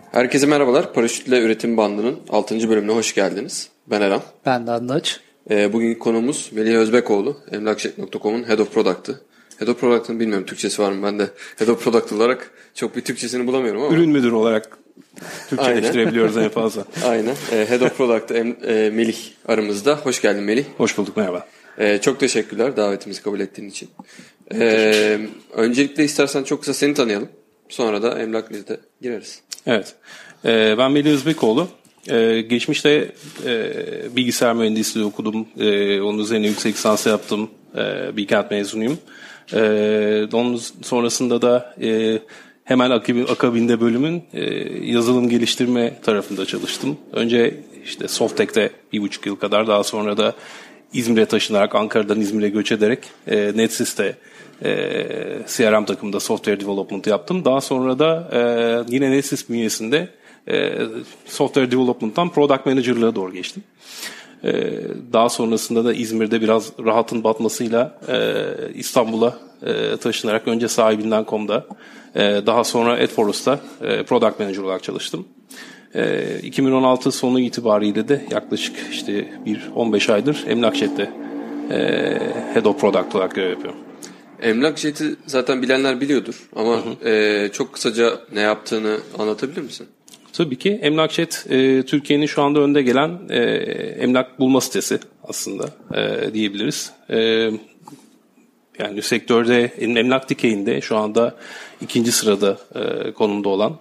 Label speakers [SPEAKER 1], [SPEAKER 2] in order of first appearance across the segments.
[SPEAKER 1] Herkese merhabalar. Paraşütle Üretim Bandı'nın 6. bölümüne hoş geldiniz. Ben Eren.
[SPEAKER 2] Ben de Anlaç.
[SPEAKER 1] Bugünkü konuğumuz Melih Özbekoğlu. Emlakjet.com'un Head of Product'ı. Head of Product'ın bilmiyorum Türkçesi var mı? Ben de Head of Product olarak çok bir Türkçesini bulamıyorum ama.
[SPEAKER 3] Ürün müdürü olarak Türkçeleştirebiliyoruz en fazla.
[SPEAKER 1] Aynen. Head of Product'ta Melih aramızda. Hoş geldin Melih.
[SPEAKER 3] Hoş bulduk, merhaba.
[SPEAKER 1] Çok teşekkürler davetimizi kabul ettiğin için. Öncelikle istersen çok kısa seni tanıyalım. Sonra da Emlakjet'e gireriz.
[SPEAKER 3] Evet. Ben Melih Özbekoğlu. Geçmişte bilgisayar mühendisliği okudum. Onun üzerine yüksek lisans yaptım. Bilkent mezunuyum. Onun sonrasında da hemen akabinde bölümün yazılım geliştirme tarafında çalıştım. Önce işte Softtech'te 1,5 yıl kadar, daha sonra da İzmir'e taşınarak, Ankara'dan İzmir'e göç ederek NetSys'te CRM takımında software development yaptım. Daha sonra da yine NetSys bünyesinde software development'tan product manager'lığa doğru geçtim. Daha sonrasında da İzmir'de biraz rahatın batmasıyla İstanbul'a taşınarak önce sahibinden.com'da, daha sonra AdForest'ta product manager olarak çalıştım. 2016 sonu itibariyle de yaklaşık işte 15 aydır Emlakjet'te Head of Product olarak görev yapıyorum.
[SPEAKER 1] Emlakjet'i zaten bilenler biliyordur ama çok kısaca ne yaptığını anlatabilir misin?
[SPEAKER 3] Tabii ki. Emlakjet Türkiye'nin şu anda önde gelen emlak bulma sitesi aslında diyebiliriz. Yani sektörde emlak dikeyinde şu anda 2. sırada konumda olan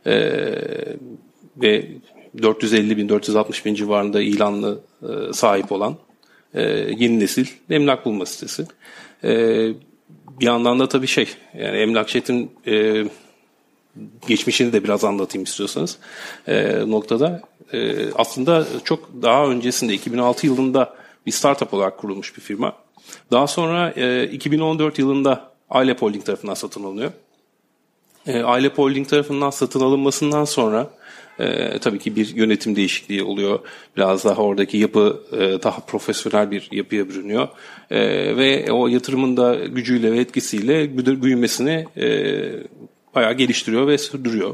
[SPEAKER 3] ve 450 bin 460 bin civarında ilanlı sahip olan yeni nesil emlak bulma sitesi. Bir yandan da tabii yani Emlakjet'in geçmişini de biraz anlatayım istiyorsanız noktada. Aslında çok daha öncesinde 2006 yılında bir startup olarak kurulmuş bir firma. Daha sonra 2014 yılında Ailep Holding tarafından satın alınıyor. Ailep Holding tarafından satın alınmasından sonra tabii ki bir yönetim değişikliği oluyor. Biraz daha oradaki yapı daha profesyonel bir yapıya bürünüyor. Ve o yatırımın da gücüyle ve etkisiyle büyümesini bayağı geliştiriyor ve sürdürüyor.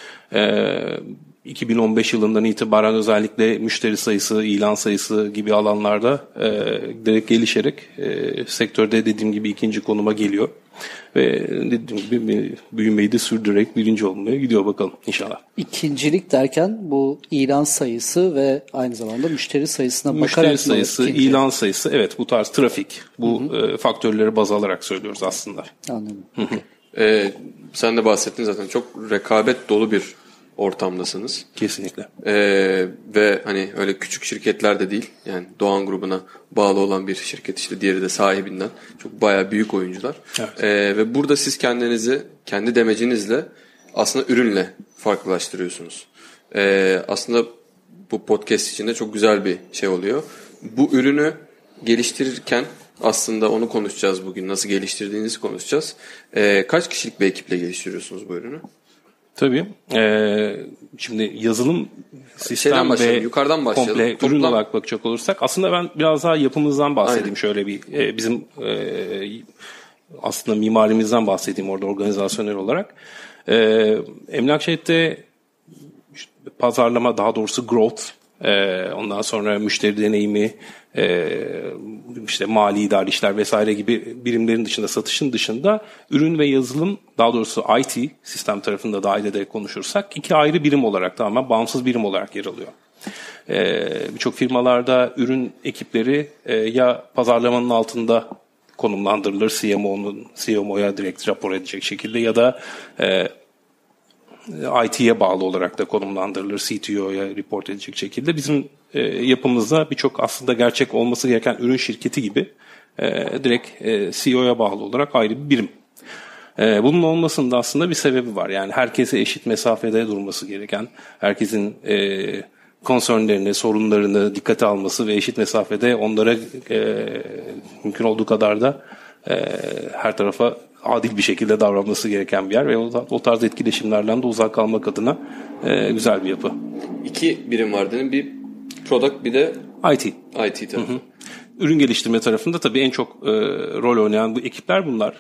[SPEAKER 3] 2015 yılından itibaren özellikle müşteri sayısı, ilan sayısı gibi alanlarda giderek gelişerek sektörde dediğim gibi 2. konuma geliyor. Ve dediğim gibi büyümeyi de sürdürerek 1. olmaya gidiyor bakalım inşallah.
[SPEAKER 2] İkincilik derken bu ilan sayısı ve aynı zamanda müşteri sayısına bakarak
[SPEAKER 3] müşteri sayısı, ilan sayısı, evet, bu tarz trafik, bu faktörleri baz alarak söylüyoruz aslında.
[SPEAKER 2] Anladım.
[SPEAKER 1] Sen de bahsettin zaten, çok rekabet dolu bir ortamdasınız.
[SPEAKER 3] Kesinlikle.
[SPEAKER 1] Ve hani öyle küçük şirketler de değil. Yani Doğan grubuna bağlı olan bir şirket, işte diğeri de sahibinden. Çok bayağı büyük oyuncular.
[SPEAKER 3] Evet.
[SPEAKER 1] Ve burada siz kendinizi kendi demecinizle aslında ürünle farklılaştırıyorsunuz. Aslında bu podcast için de çok güzel bir şey oluyor. Bu ürünü geliştirirken aslında onu konuşacağız bugün. Nasıl geliştirdiğinizi konuşacağız. Kaç kişilik bir ekiple geliştiriyorsunuz bu ürünü?
[SPEAKER 3] Tabii. Şimdi yazılım sistem ve
[SPEAKER 1] yukarıdan
[SPEAKER 3] komple ürün olarak bakacak olursak, aslında ben biraz daha yapımızdan bahsedeyim. Aynen. Şöyle bir bizim aslında mimarimizden bahsedeyim orada organizasyonel olarak. Emlakjet'te işte pazarlama, daha doğrusu growth, ondan sonra müşteri deneyimi, işte mali idari işler vesaire gibi birimlerin dışında, satışın dışında ürün ve yazılım, daha doğrusu IT sistem tarafında dahil ederek konuşursak 2 ayrı birim olarak, tamamen bağımsız birim olarak yer alıyor. Birçok firmalarda ürün ekipleri ya pazarlamanın altında konumlandırılır, CMO'ya direkt rapor edecek şekilde, ya da IT'ye bağlı olarak da konumlandırılır, CTO'ya report edecek şekilde. Bizim yapımızda birçok aslında gerçek olması gereken ürün şirketi gibi direkt CEO'ya bağlı olarak ayrı bir birim. Bunun olmasında aslında bir sebebi var. Yani herkese eşit mesafede durması gereken, herkesin concernlerini, sorunlarını dikkate alması ve eşit mesafede onlara mümkün olduğu kadar da her tarafa adil bir şekilde davranması gereken bir yer ve o tarz etkileşimlerden de uzak kalmak adına güzel bir yapı. 2
[SPEAKER 1] birim var dedim. Bir product, bir de
[SPEAKER 3] IT
[SPEAKER 1] tarafı.
[SPEAKER 3] Ürün geliştirme tarafında tabii en çok rol oynayan bu ekipler bunlar.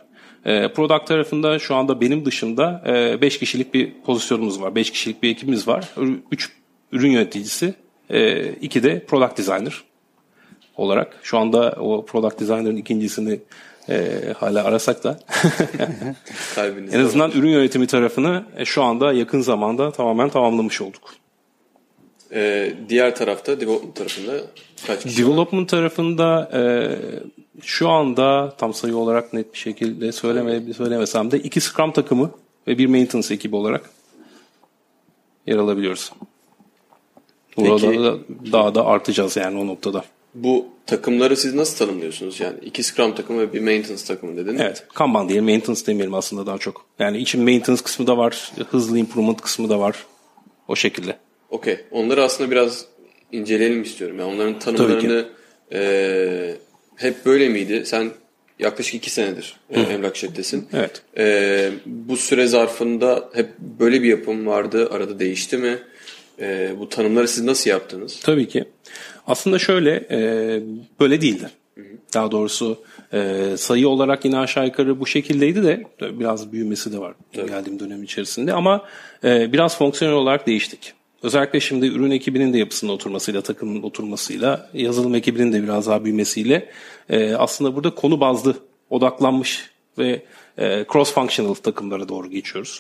[SPEAKER 3] Product tarafında şu anda benim dışında 5 kişilik bir pozisyonumuz var. 5 kişilik bir ekibimiz var. 3 ürün yöneticisi, 2 de product designer olarak. Şu anda o product designer'ın ikincisini hala arasak da en azından ürün yönetimi tarafını şu anda yakın zamanda tamamen tamamlamış olduk.
[SPEAKER 1] Diğer tarafta, development tarafında kaç kişi
[SPEAKER 3] Development tarafında şu anda tam sayı olarak net bir şekilde söylemesem de 2 Scrum takımı ve bir maintenance ekibi olarak yer alabiliyoruz. Burada daha da artacağız yani o noktada.
[SPEAKER 1] Bu takımları siz nasıl tanımlıyorsunuz? Yani 2 Scrum takımı ve bir maintenance takımı dedin.
[SPEAKER 3] Evet. Kanban diyelim, maintenance demeyelim aslında daha çok. Yani için maintenance kısmı da var, hızlı improvement kısmı da var. O şekilde.
[SPEAKER 1] Okey. Onları aslında biraz inceleyelim istiyorum. Yani onların tanımlarını hep böyle miydi? Sen yaklaşık 2 senedir emlak şirkettesin.
[SPEAKER 3] Evet.
[SPEAKER 1] Bu süre zarfında hep böyle bir yapım vardı. Arada değişti mi? Bu tanımları siz nasıl yaptınız?
[SPEAKER 3] Tabii ki. Aslında şöyle böyle değildi. Daha doğrusu sayı olarak yine aşağı yukarı bu şekildeydi de biraz büyümesi de var geldiğim dönem içerisinde ama biraz fonksiyonel olarak değiştik. Özellikle şimdi ürün ekibinin de yapısının oturmasıyla, takımın oturmasıyla, yazılım ekibinin de biraz daha büyümesiyle aslında burada konu bazlı odaklanmış ve cross-functional takımlara doğru geçiyoruz.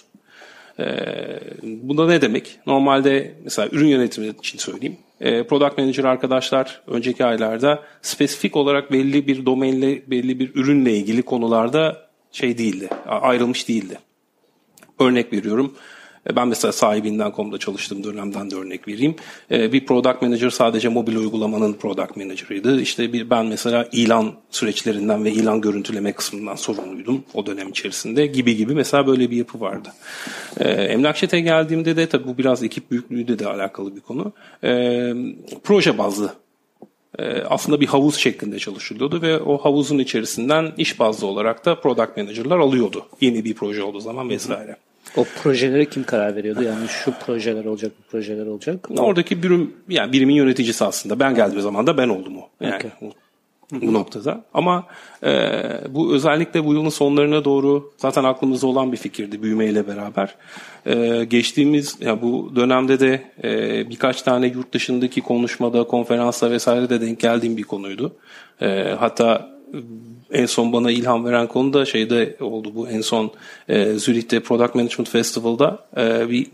[SPEAKER 3] Bu da ne demek? Normalde mesela ürün yönetimi için söyleyeyim. Product Manager arkadaşlar önceki aylarda spesifik olarak belli bir domainle, belli bir ürünle ilgili konularda değildi, ayrılmış değildi. Örnek veriyorum. Ben mesela sahibinden.com'da çalıştığım dönemden de örnek vereyim. Bir product manager sadece mobil uygulamanın product manager'ıydı. İşte ben mesela ilan süreçlerinden ve ilan görüntüleme kısmından sorumluydum o dönem içerisinde gibi mesela böyle bir yapı vardı. Emlakşet'e geldiğimde de tabii bu biraz ekip büyüklüğüyle de alakalı bir konu. Proje bazlı. Aslında bir havuz şeklinde çalışılıyordu ve o havuzun içerisinden iş bazlı olarak da product manager'lar alıyordu. Yeni bir proje olduğu zaman vesaire.
[SPEAKER 2] O projelere kim karar veriyordu? Yani şu projeler olacak, bu projeler olacak.
[SPEAKER 3] Oradaki birimin yöneticisi aslında. Ben geldiğim zaman da ben oldum o. Yani bu noktada. Ama bu özellikle bu yılın sonlarına doğru zaten aklımızda olan bir fikirdi büyümeyle beraber. Geçtiğimiz bu dönemde de birkaç tane yurt dışındaki konuşmada, konferansta vesaire de denk geldiğim bir konuydu. Hatta en son bana ilham veren konu da oldu bu. En son Zürih'te Product Management Festival'da bir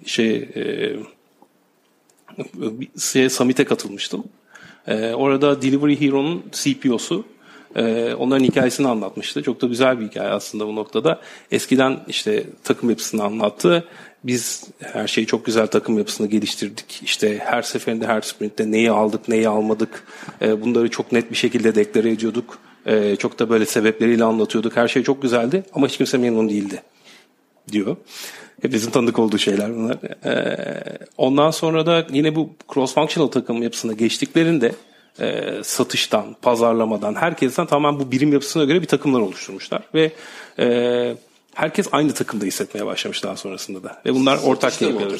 [SPEAKER 3] summit'e katılmıştım. Orada Delivery Hero'nun CPO'su onların hikayesini anlatmıştı. Çok da güzel bir hikaye aslında bu noktada. Eskiden takım yapısını anlattı. Biz her şeyi çok güzel takım yapısını geliştirdik. Her seferinde her sprintte neyi aldık, neyi almadık. Bunları çok net bir şekilde deklare ediyorduk. Çok da böyle sebepleriyle anlatıyorduk. Her şey çok güzeldi ama hiç kimse memnun değildi diyor. Hepimizin tanıdık olduğu şeyler bunlar. Ondan sonra da yine bu cross-functional takım yapısına geçtiklerinde satıştan, pazarlamadan, herkesten tamamen bu birim yapısına göre bir takımlar oluşturmuşlar. Ve herkes aynı takımda hissetmeye başlamış daha sonrasında da. Ve bunlar ortak yapıyorlar.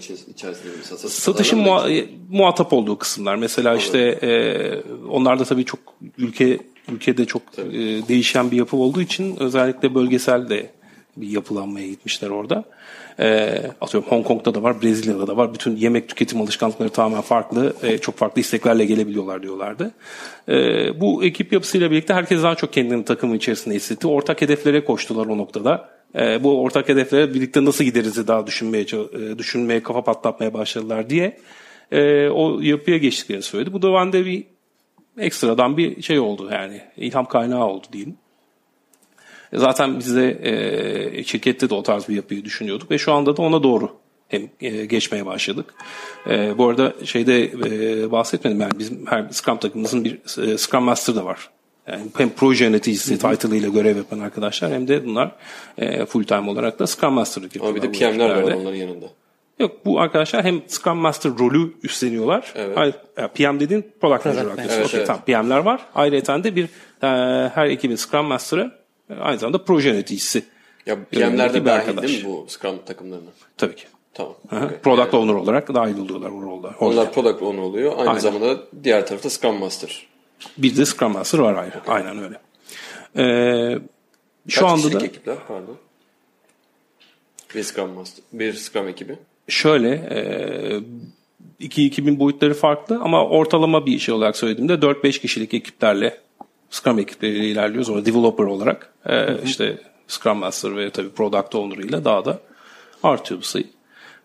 [SPEAKER 3] Satışın muhatap olduğu kısımlar. Mesela onlar da tabii çok ülkede çok değişen bir yapı olduğu için özellikle bölgesel de bir yapılanmaya gitmişler orada. Atıyorum Hong Kong'da da var, Brezilya'da da var. Bütün yemek tüketim alışkanlıkları tamamen farklı, çok farklı isteklerle gelebiliyorlar diyorlardı. Bu ekip yapısıyla birlikte herkes daha çok kendini takımın içerisinde hissetti. Ortak hedeflere koştular o noktada. Bu ortak hedeflere birlikte nasıl gideriz daha düşünmeye, kafa patlatmaya başladılar diye o yapıya geçtiklerini söyledi. Bu da bende bir ekstradan bir oldu yani. İlham kaynağı oldu diyeyim. Zaten biz de şirkette de o tarz bir yapıyı düşünüyorduk ve şu anda da ona doğru geçmeye başladık. Bu arada bahsetmedim yani bizim her Scrum takımımızın bir Scrum Master da var. Yani hem proje yöneticisi title ile görev yapan arkadaşlar hem de bunlar full time olarak da Scrum Master'lık yapıyorlar.
[SPEAKER 1] Ama bir de PM'ler var onların yanında.
[SPEAKER 3] Yok bu arkadaşlar hem Scrum Master rolü üstleniyorlar. Evet. PM dediğin Product Manager arkadaşlar. Evet. Tamam, PM'ler var. Ayrıca de bir her ekibin Scrum Master'ı aynı zamanda proje yöneticisi.
[SPEAKER 1] Ya PM'ler de dahil değil mi bu Scrum takımlarına?
[SPEAKER 3] Tabii ki.
[SPEAKER 1] Tamam.
[SPEAKER 3] Okay. Product Owner olarak dahil oluyorlar o rolda.
[SPEAKER 1] Onlar Product Owner oluyor. Aynı zamanda diğer tarafta Scrum Master.
[SPEAKER 3] Bir de Scrum Master var ayrı. Aynen öyle. Şu anda da
[SPEAKER 1] ekipler pardon. Bir Scrum Master, bir Scrum ekibi.
[SPEAKER 3] Şöyle iki ekibin boyutları farklı ama ortalama bir şey olarak söylediğimde 4-5 kişilik ekiplerle Scrum ekipleriyle ilerliyoruz. Orada developer olarak işte Scrum Master ve tabii Product Owner ile daha da artıyor bu sayı.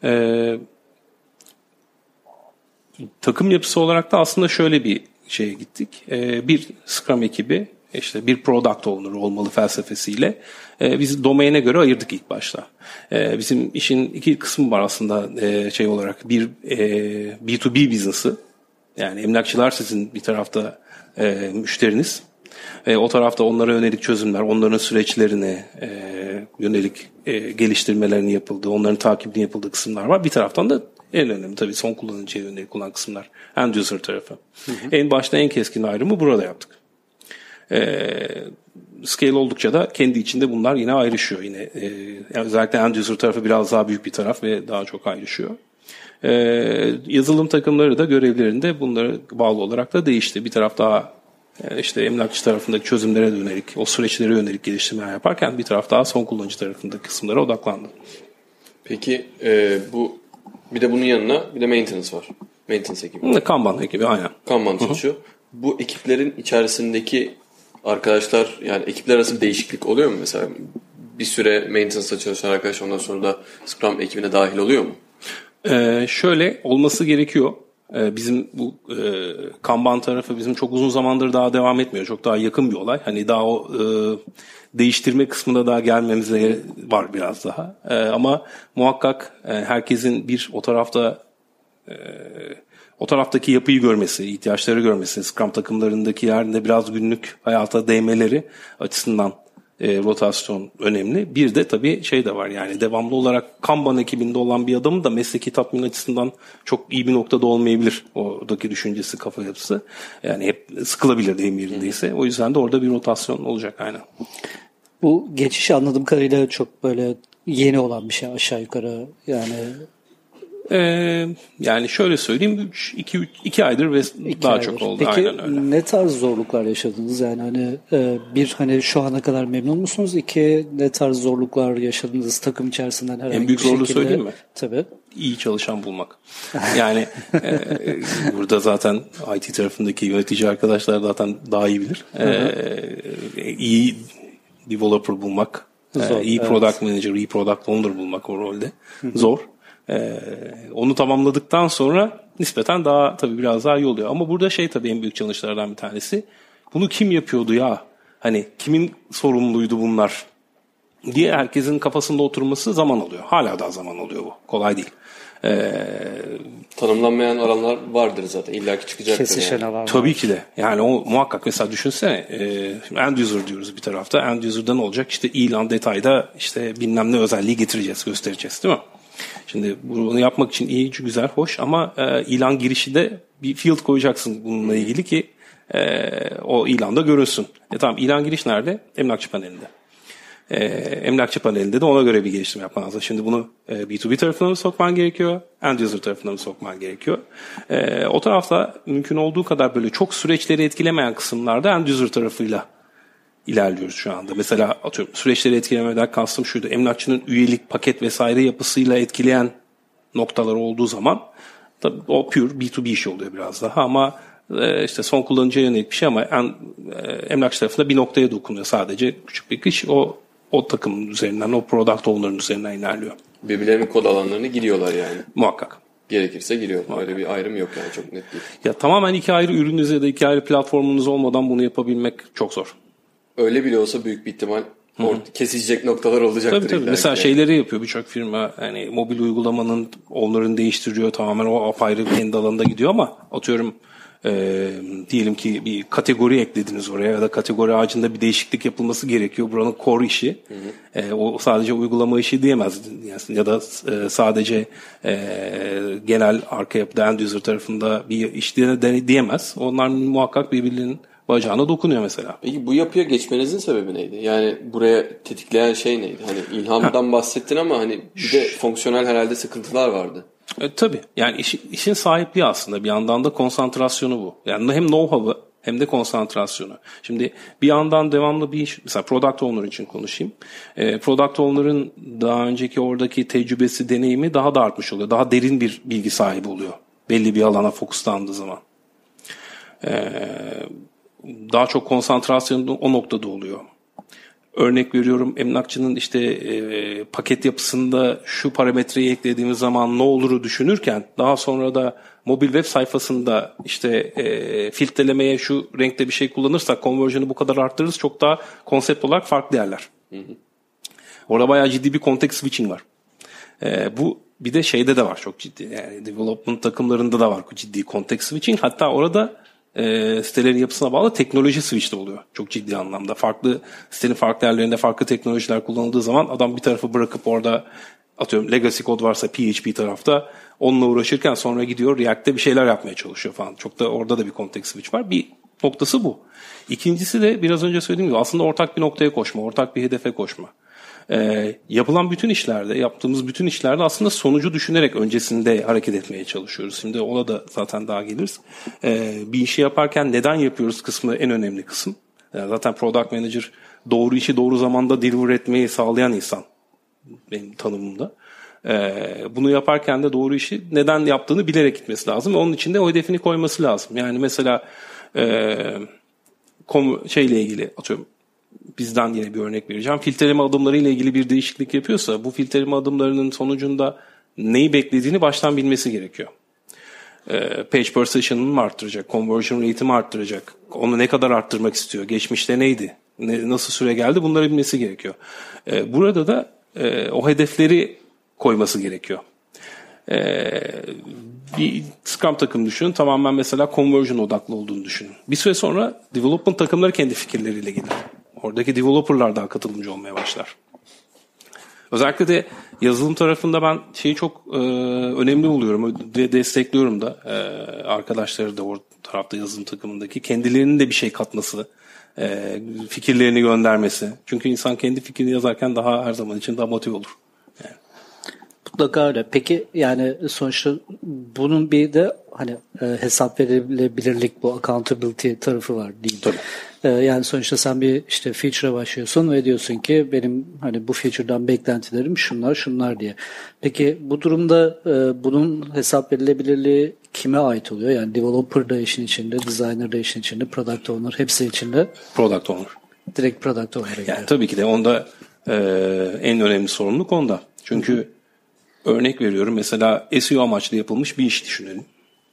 [SPEAKER 3] Takım yapısı olarak da aslında şöyle bir şeye gittik. Bir Scrum ekibi işte bir Product Owner olmalı felsefesiyle biz domaine göre ayırdık ilk başta. Bizim işin iki kısmı var aslında şey olarak. Bir B2B business'ı, yani emlakçılar sizin bir tarafta müşteriniz. O tarafta onlara yönelik çözümler, onların süreçlerine yönelik geliştirmelerini yapıldığı, onların takibini yapıldığı kısımlar var. Bir taraftan da en önemli tabii son kullanıcıya yönelik olan kısımlar, end user tarafı. En başta en keskin ayrımı burada yaptık. Scale oldukça da kendi içinde bunlar yine ayrışıyor. Yine özellikle end user tarafı biraz daha büyük bir taraf ve daha çok ayrışıyor. Yazılım takımları da görevlerinde bunlara bağlı olarak da değişti. Bir taraf daha işte emlakçı tarafındaki çözümlere yönelik, o süreçlere yönelik geliştirmeler yaparken bir taraf daha son kullanıcı tarafındaki kısımlara odaklandı.
[SPEAKER 1] Peki bu bir de bunun yanına bir de maintenance var. Maintenance ekibi.
[SPEAKER 3] Kanban ekibi aynen.
[SPEAKER 1] Kanban çalışıyor. Bu ekiplerin içerisindeki arkadaşlar, yani ekipler arası bir değişiklik oluyor mu mesela? Bir süre maintenance'da çalışan arkadaş ondan sonra da Scrum ekibine dahil oluyor mu?
[SPEAKER 3] Şöyle olması gerekiyor. Bizim bu Kanban tarafı bizim çok uzun zamandır daha devam etmiyor. Çok daha yakın bir olay. Hani daha o değiştirme kısmına daha gelmemize var biraz daha. Ama muhakkak herkesin bir o taraftaki yapıyı görmesi, ihtiyaçları görmesi, Scrum takımlarındaki yerinde biraz günlük hayata değmeleri açısından rotasyon önemli. Bir de tabii şey de var, yani devamlı olarak Kanban ekibinde olan bir adamın da mesleki tatmin açısından çok iyi bir noktada olmayabilir. Oradaki düşüncesi, kafa yapısı. Yani hep sıkılabilir deyim yerindeyse. O yüzden de orada bir rotasyon olacak aynen.
[SPEAKER 2] Bu geçiş anladığım kadarıyla çok böyle yeni olan bir şey aşağı yukarı yani.
[SPEAKER 3] Yani şöyle söyleyeyim, 2 aydır ve daha
[SPEAKER 2] aydır.
[SPEAKER 3] çok oldu.
[SPEAKER 2] Peki,
[SPEAKER 3] aynen öyle.
[SPEAKER 2] ne tarz zorluklar yaşadınız? Yani hani bir, hani şu ana kadar memnun musunuz? İki, ne tarz zorluklar yaşadınız takım içerisinden herhangi bir şekilde?
[SPEAKER 3] En büyük zorluğu söyleyeyim mi?
[SPEAKER 2] Tabii.
[SPEAKER 3] İyi çalışan bulmak. Yani burada zaten IT tarafındaki yönetici arkadaşlar zaten daha iyi bilir. İyi developer bulmak, iyi product manager, iyi product owner bulmak o rolde zor. Onu tamamladıktan sonra nispeten daha tabii biraz daha iyi oluyor. Ama burada şey tabii en büyük challenge'lardan bir tanesi. Bunu kim yapıyordu ya? Hani kimin sorumluydu bunlar diye herkesin kafasında oturması zaman alıyor. Hala daha zaman alıyor bu. Kolay değil.
[SPEAKER 1] Tanımlanmayan alanlar vardır zaten. İlla ki çıkacaktır.
[SPEAKER 2] Kesişen alan var.
[SPEAKER 3] Tabii ki de. Yani o muhakkak, mesela düşünsene end user diyoruz bir tarafta. End user'da ne olacak? İşte ilan detayda işte bilmem ne özelliği getireceğiz, göstereceğiz değil mi? Şimdi bunu yapmak için iyi, güzel, hoş ama ilan girişi de bir field koyacaksın bununla ilgili ki o ilanda görünsün. Tamam, ilan giriş nerede? Emlakçı panelinde. Emlakçı panelinde de ona göre bir geliştirme yapman lazım. Şimdi bunu B2B tarafına mı sokman gerekiyor? End user tarafına mı sokman gerekiyor? O tarafta mümkün olduğu kadar böyle çok süreçleri etkilemeyen kısımlarda end user tarafıyla ilerliyoruz şu anda. Mesela atıyorum süreçleri etkilemeden kastım şuydu. Emlakçının üyelik, paket vesaire yapısıyla etkileyen noktalar olduğu zaman tabii o pure B2B işi oluyor biraz daha ama işte son kullanıcıya yönelik bir şey ama emlakçı tarafında bir noktaya dokunuyor sadece. Küçük bir iş o takımın üzerinden, o product owner'ın üzerinden ilerliyor.
[SPEAKER 1] Birbirlerinin kod alanlarını giriyorlar yani.
[SPEAKER 3] Muhakkak.
[SPEAKER 1] Gerekirse giriyor. Öyle bir ayrım yok yani, çok net değil.
[SPEAKER 3] Ya tamamen iki ayrı ürününüz ya da iki ayrı platformunuz olmadan bunu yapabilmek çok zor.
[SPEAKER 1] Öyle bile olsa büyük bir ihtimal kesecek noktalar olacaktır.
[SPEAKER 3] Tabii. Mesela şeyleri yapıyor birçok firma. Yani mobil uygulamanın onların değiştiriyor, tamamen o apayrı kendi alanında gidiyor ama atıyorum diyelim ki bir kategori eklediniz oraya ya da kategori ağacında bir değişiklik yapılması gerekiyor. Buranın core işi. O sadece uygulama işi diyemez. Ya da sadece genel arka yapıda end user tarafında bir iş diyemez. Onlar muhakkak birbirlerinin bacağına dokunuyor mesela.
[SPEAKER 1] Peki bu yapıya geçmenizin sebebi neydi? Yani buraya tetikleyen şey neydi? Hani ilhamdan bahsettin ama hani bir de fonksiyonel herhalde sıkıntılar vardı.
[SPEAKER 3] Tabii. Yani işin sahipliği aslında bir yandan da konsantrasyonu bu. Yani hem know-how'ı hem de konsantrasyonu. Şimdi bir yandan devamlı bir iş, mesela Product Owner için konuşayım. Product Owner'ın daha önceki oradaki tecrübesi, deneyimi daha da artmış oluyor. Daha derin bir bilgi sahibi oluyor. Belli bir alana fokuslandığı zaman. Daha çok konsantrasyonu o noktada oluyor. Örnek veriyorum, emlakçının işte paket yapısında şu parametreyi eklediğimiz zaman ne oluru düşünürken daha sonra da mobil web sayfasında işte filtrelemeye şu renkte bir şey kullanırsak conversion'ı bu kadar arttırırız, çok daha konsept olarak farklı yerler. Orada bayağı ciddi bir context switching var. Bu bir de şeyde de var çok ciddi. Yani development takımlarında da var ciddi context switching. Hatta orada sitelerin yapısına bağlı teknoloji switch de oluyor. Çok ciddi anlamda. Farklı sitenin farklı yerlerinde farklı teknolojiler kullanıldığı zaman adam bir tarafı bırakıp orada atıyorum legacy kod varsa PHP tarafta onunla uğraşırken sonra gidiyor React'te bir şeyler yapmaya çalışıyor falan. Çok da orada da bir context switch var. Bir noktası bu. İkincisi de biraz önce söylediğim gibi aslında ortak bir noktaya koşma, ortak bir hedefe koşma. Yapılan bütün işlerde, yaptığımız bütün işlerde aslında sonucu düşünerek öncesinde hareket etmeye çalışıyoruz. Şimdi ona da zaten daha geliriz. Bir işi yaparken neden yapıyoruz kısmı en önemli kısım. Zaten Product Manager doğru işi doğru zamanda deliver etmeyi sağlayan insan benim tanımımda. Bunu yaparken de doğru işi neden yaptığını bilerek gitmesi lazım. Onun için de o hedefini koyması lazım. Yani mesela şeyle ilgili atıyorum, bizden yine bir örnek vereceğim. Filtreleme adımları ile ilgili bir değişiklik yapıyorsa bu filtreleme adımlarının sonucunda neyi beklediğini baştan bilmesi gerekiyor. Page per session'ını mı arttıracak? Conversion rate'i mi arttıracak? Onu ne kadar arttırmak istiyor? Geçmişte neydi? Nasıl süre geldi? Bunları bilmesi gerekiyor. Burada da o hedefleri koyması gerekiyor. Bir Scrum takım düşünün. Tamamen mesela conversion odaklı olduğunu düşünün. Bir süre sonra development takımları kendi fikirleriyle gelir. Oradaki developerlar daha katılımcı olmaya başlar. Özellikle de yazılım tarafında ben şeyi çok önemli buluyorum ve destekliyorum da arkadaşları da o tarafta yazılım takımındaki kendilerinin de bir şey katması, fikirlerini göndermesi. Çünkü insan kendi fikrini yazarken daha her zaman için daha motive olur. Yani.
[SPEAKER 2] Mutlaka öyle. Peki yani sonuçta bunun bir de hani hesap verilebilirlik, bu accountability tarafı var değil.
[SPEAKER 3] Tabii.
[SPEAKER 2] Yani sonuçta sen bir işte feature'a başlıyorsun ve diyorsun ki benim hani bu feature'dan beklentilerim şunlar diye. Peki bu durumda bunun hesap verilebilirliği kime ait oluyor? Yani developer da işin içinde, designer da işin içinde, product owner hepsi içinde.
[SPEAKER 3] Product owner.
[SPEAKER 2] Direkt product owner'a gidiyor.
[SPEAKER 3] Yani tabii ki de onda en önemli sorumluluk onda. Çünkü örnek veriyorum, mesela SEO amaçlı yapılmış bir iş düşünelim.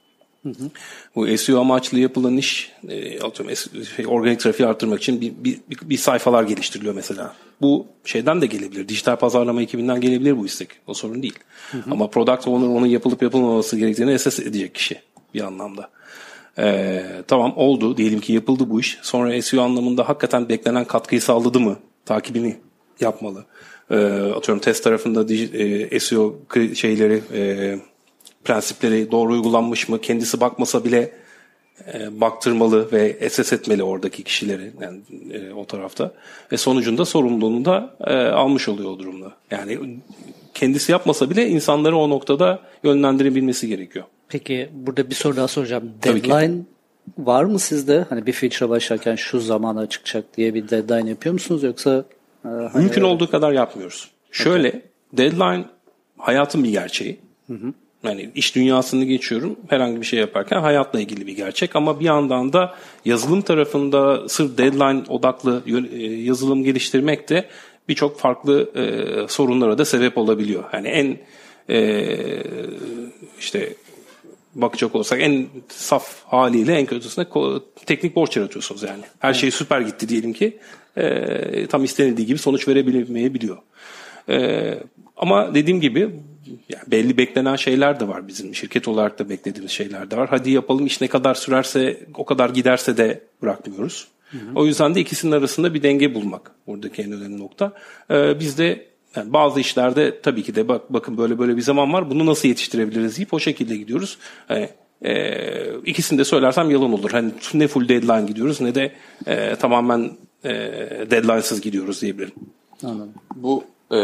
[SPEAKER 3] Bu SEO amaçlı yapılan iş organik trafiği arttırmak için bir sayfalar geliştiriliyor mesela. Bu şeyden de gelebilir. Dijital pazarlama ekibinden gelebilir bu istek. O sorun değil. Ama product owner onun yapılıp yapılmaması gerektiğini esas edecek kişi bir anlamda. Tamam oldu. Diyelim ki yapıldı bu iş. Sonra SEO anlamında hakikaten beklenen katkıyı sağladı mı? Takibini yapmalı. Atıyorum test tarafında SEO şeyleri prensipleri doğru uygulanmış mı? Kendisi bakmasa bile baktırmalı ve SS etmeli oradaki kişileri yani, o tarafta. Ve sonucunda sorumluluğunu da almış oluyor o durumda. Yani kendisi yapmasa bile insanları o noktada yönlendirebilmesi gerekiyor.
[SPEAKER 2] Peki burada bir soru daha soracağım. Deadline var mı sizde? Hani bir feature'a başlarken şu zamana çıkacak diye bir deadline yapıyor musunuz yoksa?
[SPEAKER 3] Mümkün olduğu kadar yapmıyoruz. Şöyle, deadline hayatın bir gerçeği. Yani iş dünyasını geçiyorum. Herhangi bir şey yaparken hayatla ilgili bir gerçek. Ama bir yandan da yazılım tarafında sırf deadline odaklı yazılım geliştirmek de birçok farklı sorunlara da sebep olabiliyor. Yani en işte bakacak olursak en saf haliyle en kötüsüne teknik borç yaratıyorsunuz yani. Her şey süper gitti diyelim ki tam istenildiği gibi sonuç verebilmeyebiliyor. Ama dediğim gibi yani belli beklenen şeyler de var, bizim şirket olarak da beklediğimiz şeyler de var. Hadi yapalım, iş ne kadar sürerse o kadar giderse de bırakmıyoruz. O yüzden de ikisinin arasında bir denge bulmak buradaki en önemli nokta. Biz de yani bazı işlerde tabii ki de bakın böyle bir zaman var, bunu nasıl yetiştirebiliriz deyip o şekilde gidiyoruz. İkisini de söylersem yalan olur. Hani ne full deadline gidiyoruz ne de tamamen deadline'sız gidiyoruz diyebilirim.
[SPEAKER 2] Anladım.
[SPEAKER 1] Bu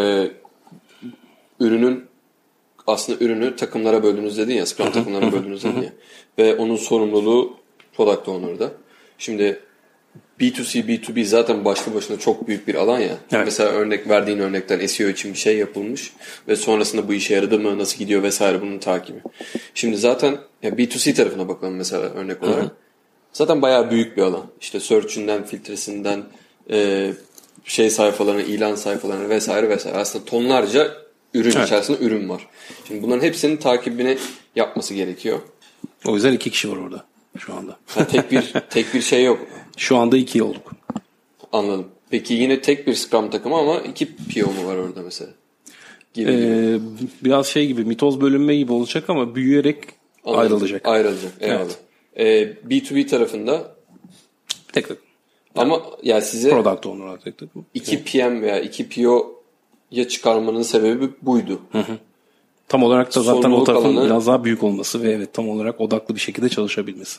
[SPEAKER 1] ürünü takımlara böldünüz dedin ya, Scrum takımlarına böldünüz dedin ya. Ve onun sorumluluğu Product Owner'da. Şimdi B2C, B2B zaten başlı başına çok büyük bir alan ya.
[SPEAKER 3] Evet.
[SPEAKER 1] Mesela verdiğin örnekten SEO için bir şey yapılmış ve sonrasında bu işe yaradı mı, nasıl gidiyor vesaire bunun takibi. Şimdi zaten ya B2C tarafına bakalım mesela örnek olarak. Zaten bayağı büyük bir alan. İşte search'inden, filtresinden, sayfalarına, ilan sayfalarına vesaire vesaire. Aslında tonlarca ürün içerisinde ürün var. Şimdi bunların hepsinin takibini yapması gerekiyor.
[SPEAKER 3] O yüzden 2 kişi var orada şu anda.
[SPEAKER 1] Ha, tek bir şey yok.
[SPEAKER 3] Şu anda 2 olduk.
[SPEAKER 1] Anladım. Peki yine tek bir Scrum takımı ama 2 PO mu var orada mesela? Gibi.
[SPEAKER 3] Biraz şey gibi, mitoz bölünme gibi olacak ama büyüyerek ayrılacak.
[SPEAKER 1] Ayrılacak. Eyvallah.
[SPEAKER 3] Evet.
[SPEAKER 1] B2B tarafında
[SPEAKER 3] Tek takım.
[SPEAKER 1] ama ya size
[SPEAKER 3] Product owner olarak tek takım.
[SPEAKER 1] 2 PM veya 2 PO'ya çıkarmanın sebebi buydu.
[SPEAKER 3] Tam olarak da zaten
[SPEAKER 1] Sorumluluk
[SPEAKER 3] o tarafın
[SPEAKER 1] alanı,
[SPEAKER 3] biraz daha büyük olması ve evet tam olarak odaklı bir şekilde çalışabilmesi.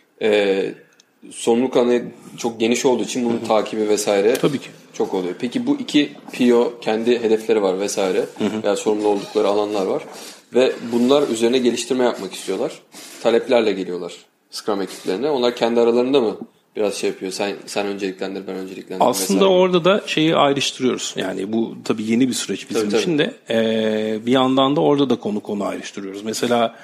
[SPEAKER 1] Sorumluluk alanı çok geniş olduğu için bunun takibi vesaire
[SPEAKER 3] Tabii ki.
[SPEAKER 1] çok oluyor. Peki bu 2 PO kendi hedefleri var vesaire veya sorumlu oldukları alanlar var ve bunlar üzerine geliştirme yapmak istiyorlar. Taleplerle geliyorlar Scrum ekiplerine. Onlar kendi aralarında mı biraz şey yapıyor? Sen önceliklendir, ben önceliklendir
[SPEAKER 3] Aslında
[SPEAKER 1] vesaire.
[SPEAKER 3] orada da şeyi ayrıştırıyoruz. Yani bu tabii yeni bir süreç bizim
[SPEAKER 1] Tabii.
[SPEAKER 3] için de. Bir yandan da orada da konu ayrıştırıyoruz. Mesela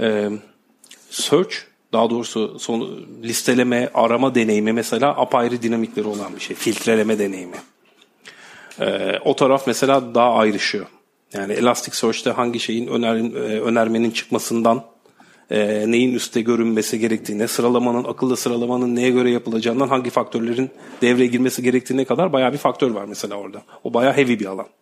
[SPEAKER 3] search, daha doğrusu listeleme, arama deneyimi mesela apayrı dinamikleri olan bir şey. Filtreleme deneyimi. O taraf mesela daha ayrışıyor. Yani Elasticsearch'te hangi şeyin önermenin çıkmasından neyin üstte görünmesi gerektiğine, akıllı sıralamanın neye göre yapılacağından, hangi faktörlerin devreye girmesi gerektiğine kadar bayağı bir faktör var mesela orada. O bayağı heavy bir alan.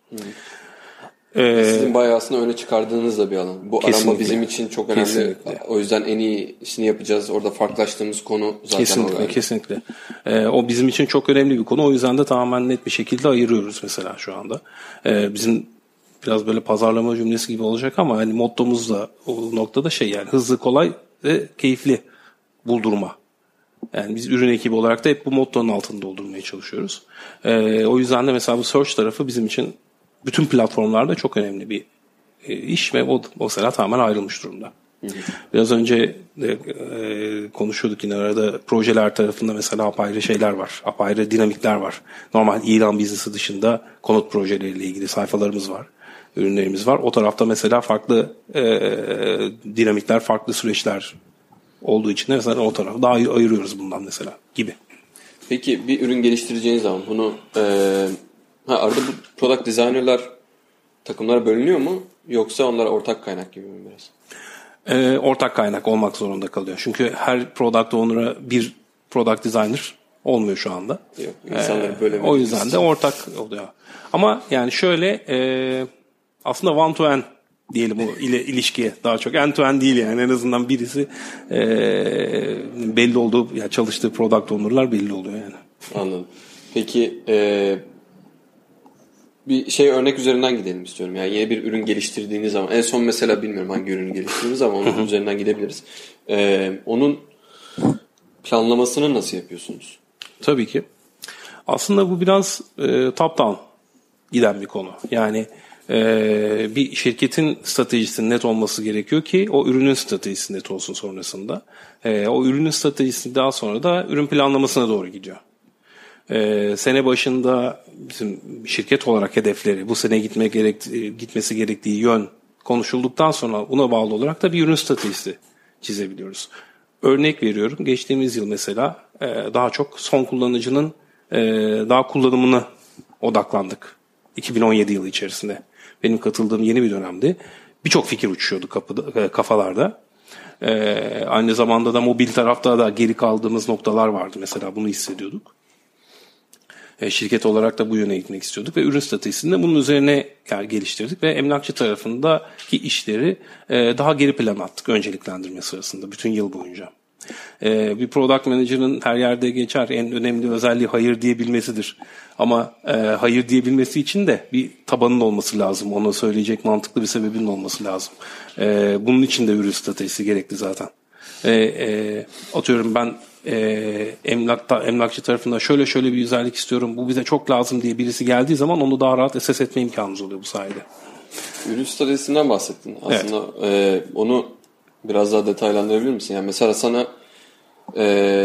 [SPEAKER 1] Sizin bayağı aslında öne çıkardığınız da bir alan. Bu
[SPEAKER 3] Kesinlikle.
[SPEAKER 1] arama bizim için çok önemli.
[SPEAKER 3] Kesinlikle.
[SPEAKER 1] O yüzden en iyisini yapacağız. Orada farklılaştığımız konu zaten o.
[SPEAKER 3] Kesinlikle. O bizim için çok önemli bir konu. O yüzden de tamamen net bir şekilde ayırıyoruz mesela şu anda. Bizim biraz böyle pazarlama cümlesi gibi olacak ama hani mottomuz da o noktada yani hızlı, kolay ve keyifli buldurma. Yani biz ürün ekibi olarak da hep bu mottonun altını doldurmaya çalışıyoruz. O yüzden de mesela bu search tarafı bizim için bütün platformlarda çok önemli bir iş ve o mesela tamamen ayrılmış durumda. Biraz önce de, konuşuyorduk yine arada, projeler tarafında mesela apayrı şeyler var. Apayrı dinamikler var. Normal ilan biznesi dışında konut projeleriyle ilgili sayfalarımız var. Ürünlerimiz var. O tarafta mesela farklı dinamikler, farklı süreçler olduğu için de mesela o tarafı daha ayırıyoruz bundan mesela gibi.
[SPEAKER 1] Peki bir ürün geliştireceğiniz zaman bunu arada bu product designer'lar takımlara bölünüyor mu? Yoksa onlar ortak kaynak gibi mi biraz?
[SPEAKER 3] Ortak kaynak olmak zorunda kalıyor. Çünkü her product owner'a bir product designer olmuyor şu anda.
[SPEAKER 1] Yok, insanları bölemediğimiz
[SPEAKER 3] o yüzden de ortak oluyor. Ama yani şöyle aslında one to end diyelim o ilişkiye daha çok. End to end değil yani, en azından birisi belli olduğu, yani çalıştığı product owner'lar belli oluyor yani.
[SPEAKER 1] Anladım. Peki bir örnek üzerinden gidelim istiyorum. Yani yeni bir ürün geliştirdiğiniz zaman, en son mesela bilmiyorum hangi ürünü geliştirdiğiniz ama onun üzerinden gidebiliriz. Onun planlamasını nasıl yapıyorsunuz?
[SPEAKER 3] Tabii ki. Aslında bu biraz top down giden bir konu. Yani bir şirketin stratejisinin net olması gerekiyor ki o ürünün stratejisi net olsun sonrasında. O ürünün stratejisi daha sonra da ürün planlamasına doğru gidiyor. Sene başında bizim şirket olarak hedefleri, bu sene gitmesi gerektiği yön konuşulduktan sonra buna bağlı olarak da bir ürün stratejisi çizebiliyoruz. Örnek veriyorum, geçtiğimiz yıl mesela daha çok son kullanıcının daha kullanımına odaklandık 2017 yılı içerisinde. Benim katıldığım yeni bir dönemdi. Birçok fikir uçuşuyordu kafalarda. Aynı zamanda da mobil tarafta da geri kaldığımız noktalar vardı. Mesela bunu hissediyorduk. Şirket olarak da bu yöne gitmek istiyorduk ve ürün stratejisini de bunun üzerine geliştirdik ve emlakçı tarafındaki işleri daha geri plana attık önceliklendirme sırasında bütün yıl boyunca. Bir product manager'ın her yerde geçer en önemli özelliği hayır diyebilmesidir. Ama hayır diyebilmesi için de bir tabanın olması lazım. Ona söyleyecek mantıklı bir sebebinin olması lazım. Bunun için de ürün stratejisi gerekli zaten. Atıyorum ben emlakçı tarafında şöyle bir özellik istiyorum, bu bize çok lazım diye birisi geldiği zaman onu daha rahat assess etme imkanımız oluyor bu sayede.
[SPEAKER 1] Ürün stratejisinden bahsettin. Aslında onu biraz daha detaylandırabilir misin? Yani mesela sana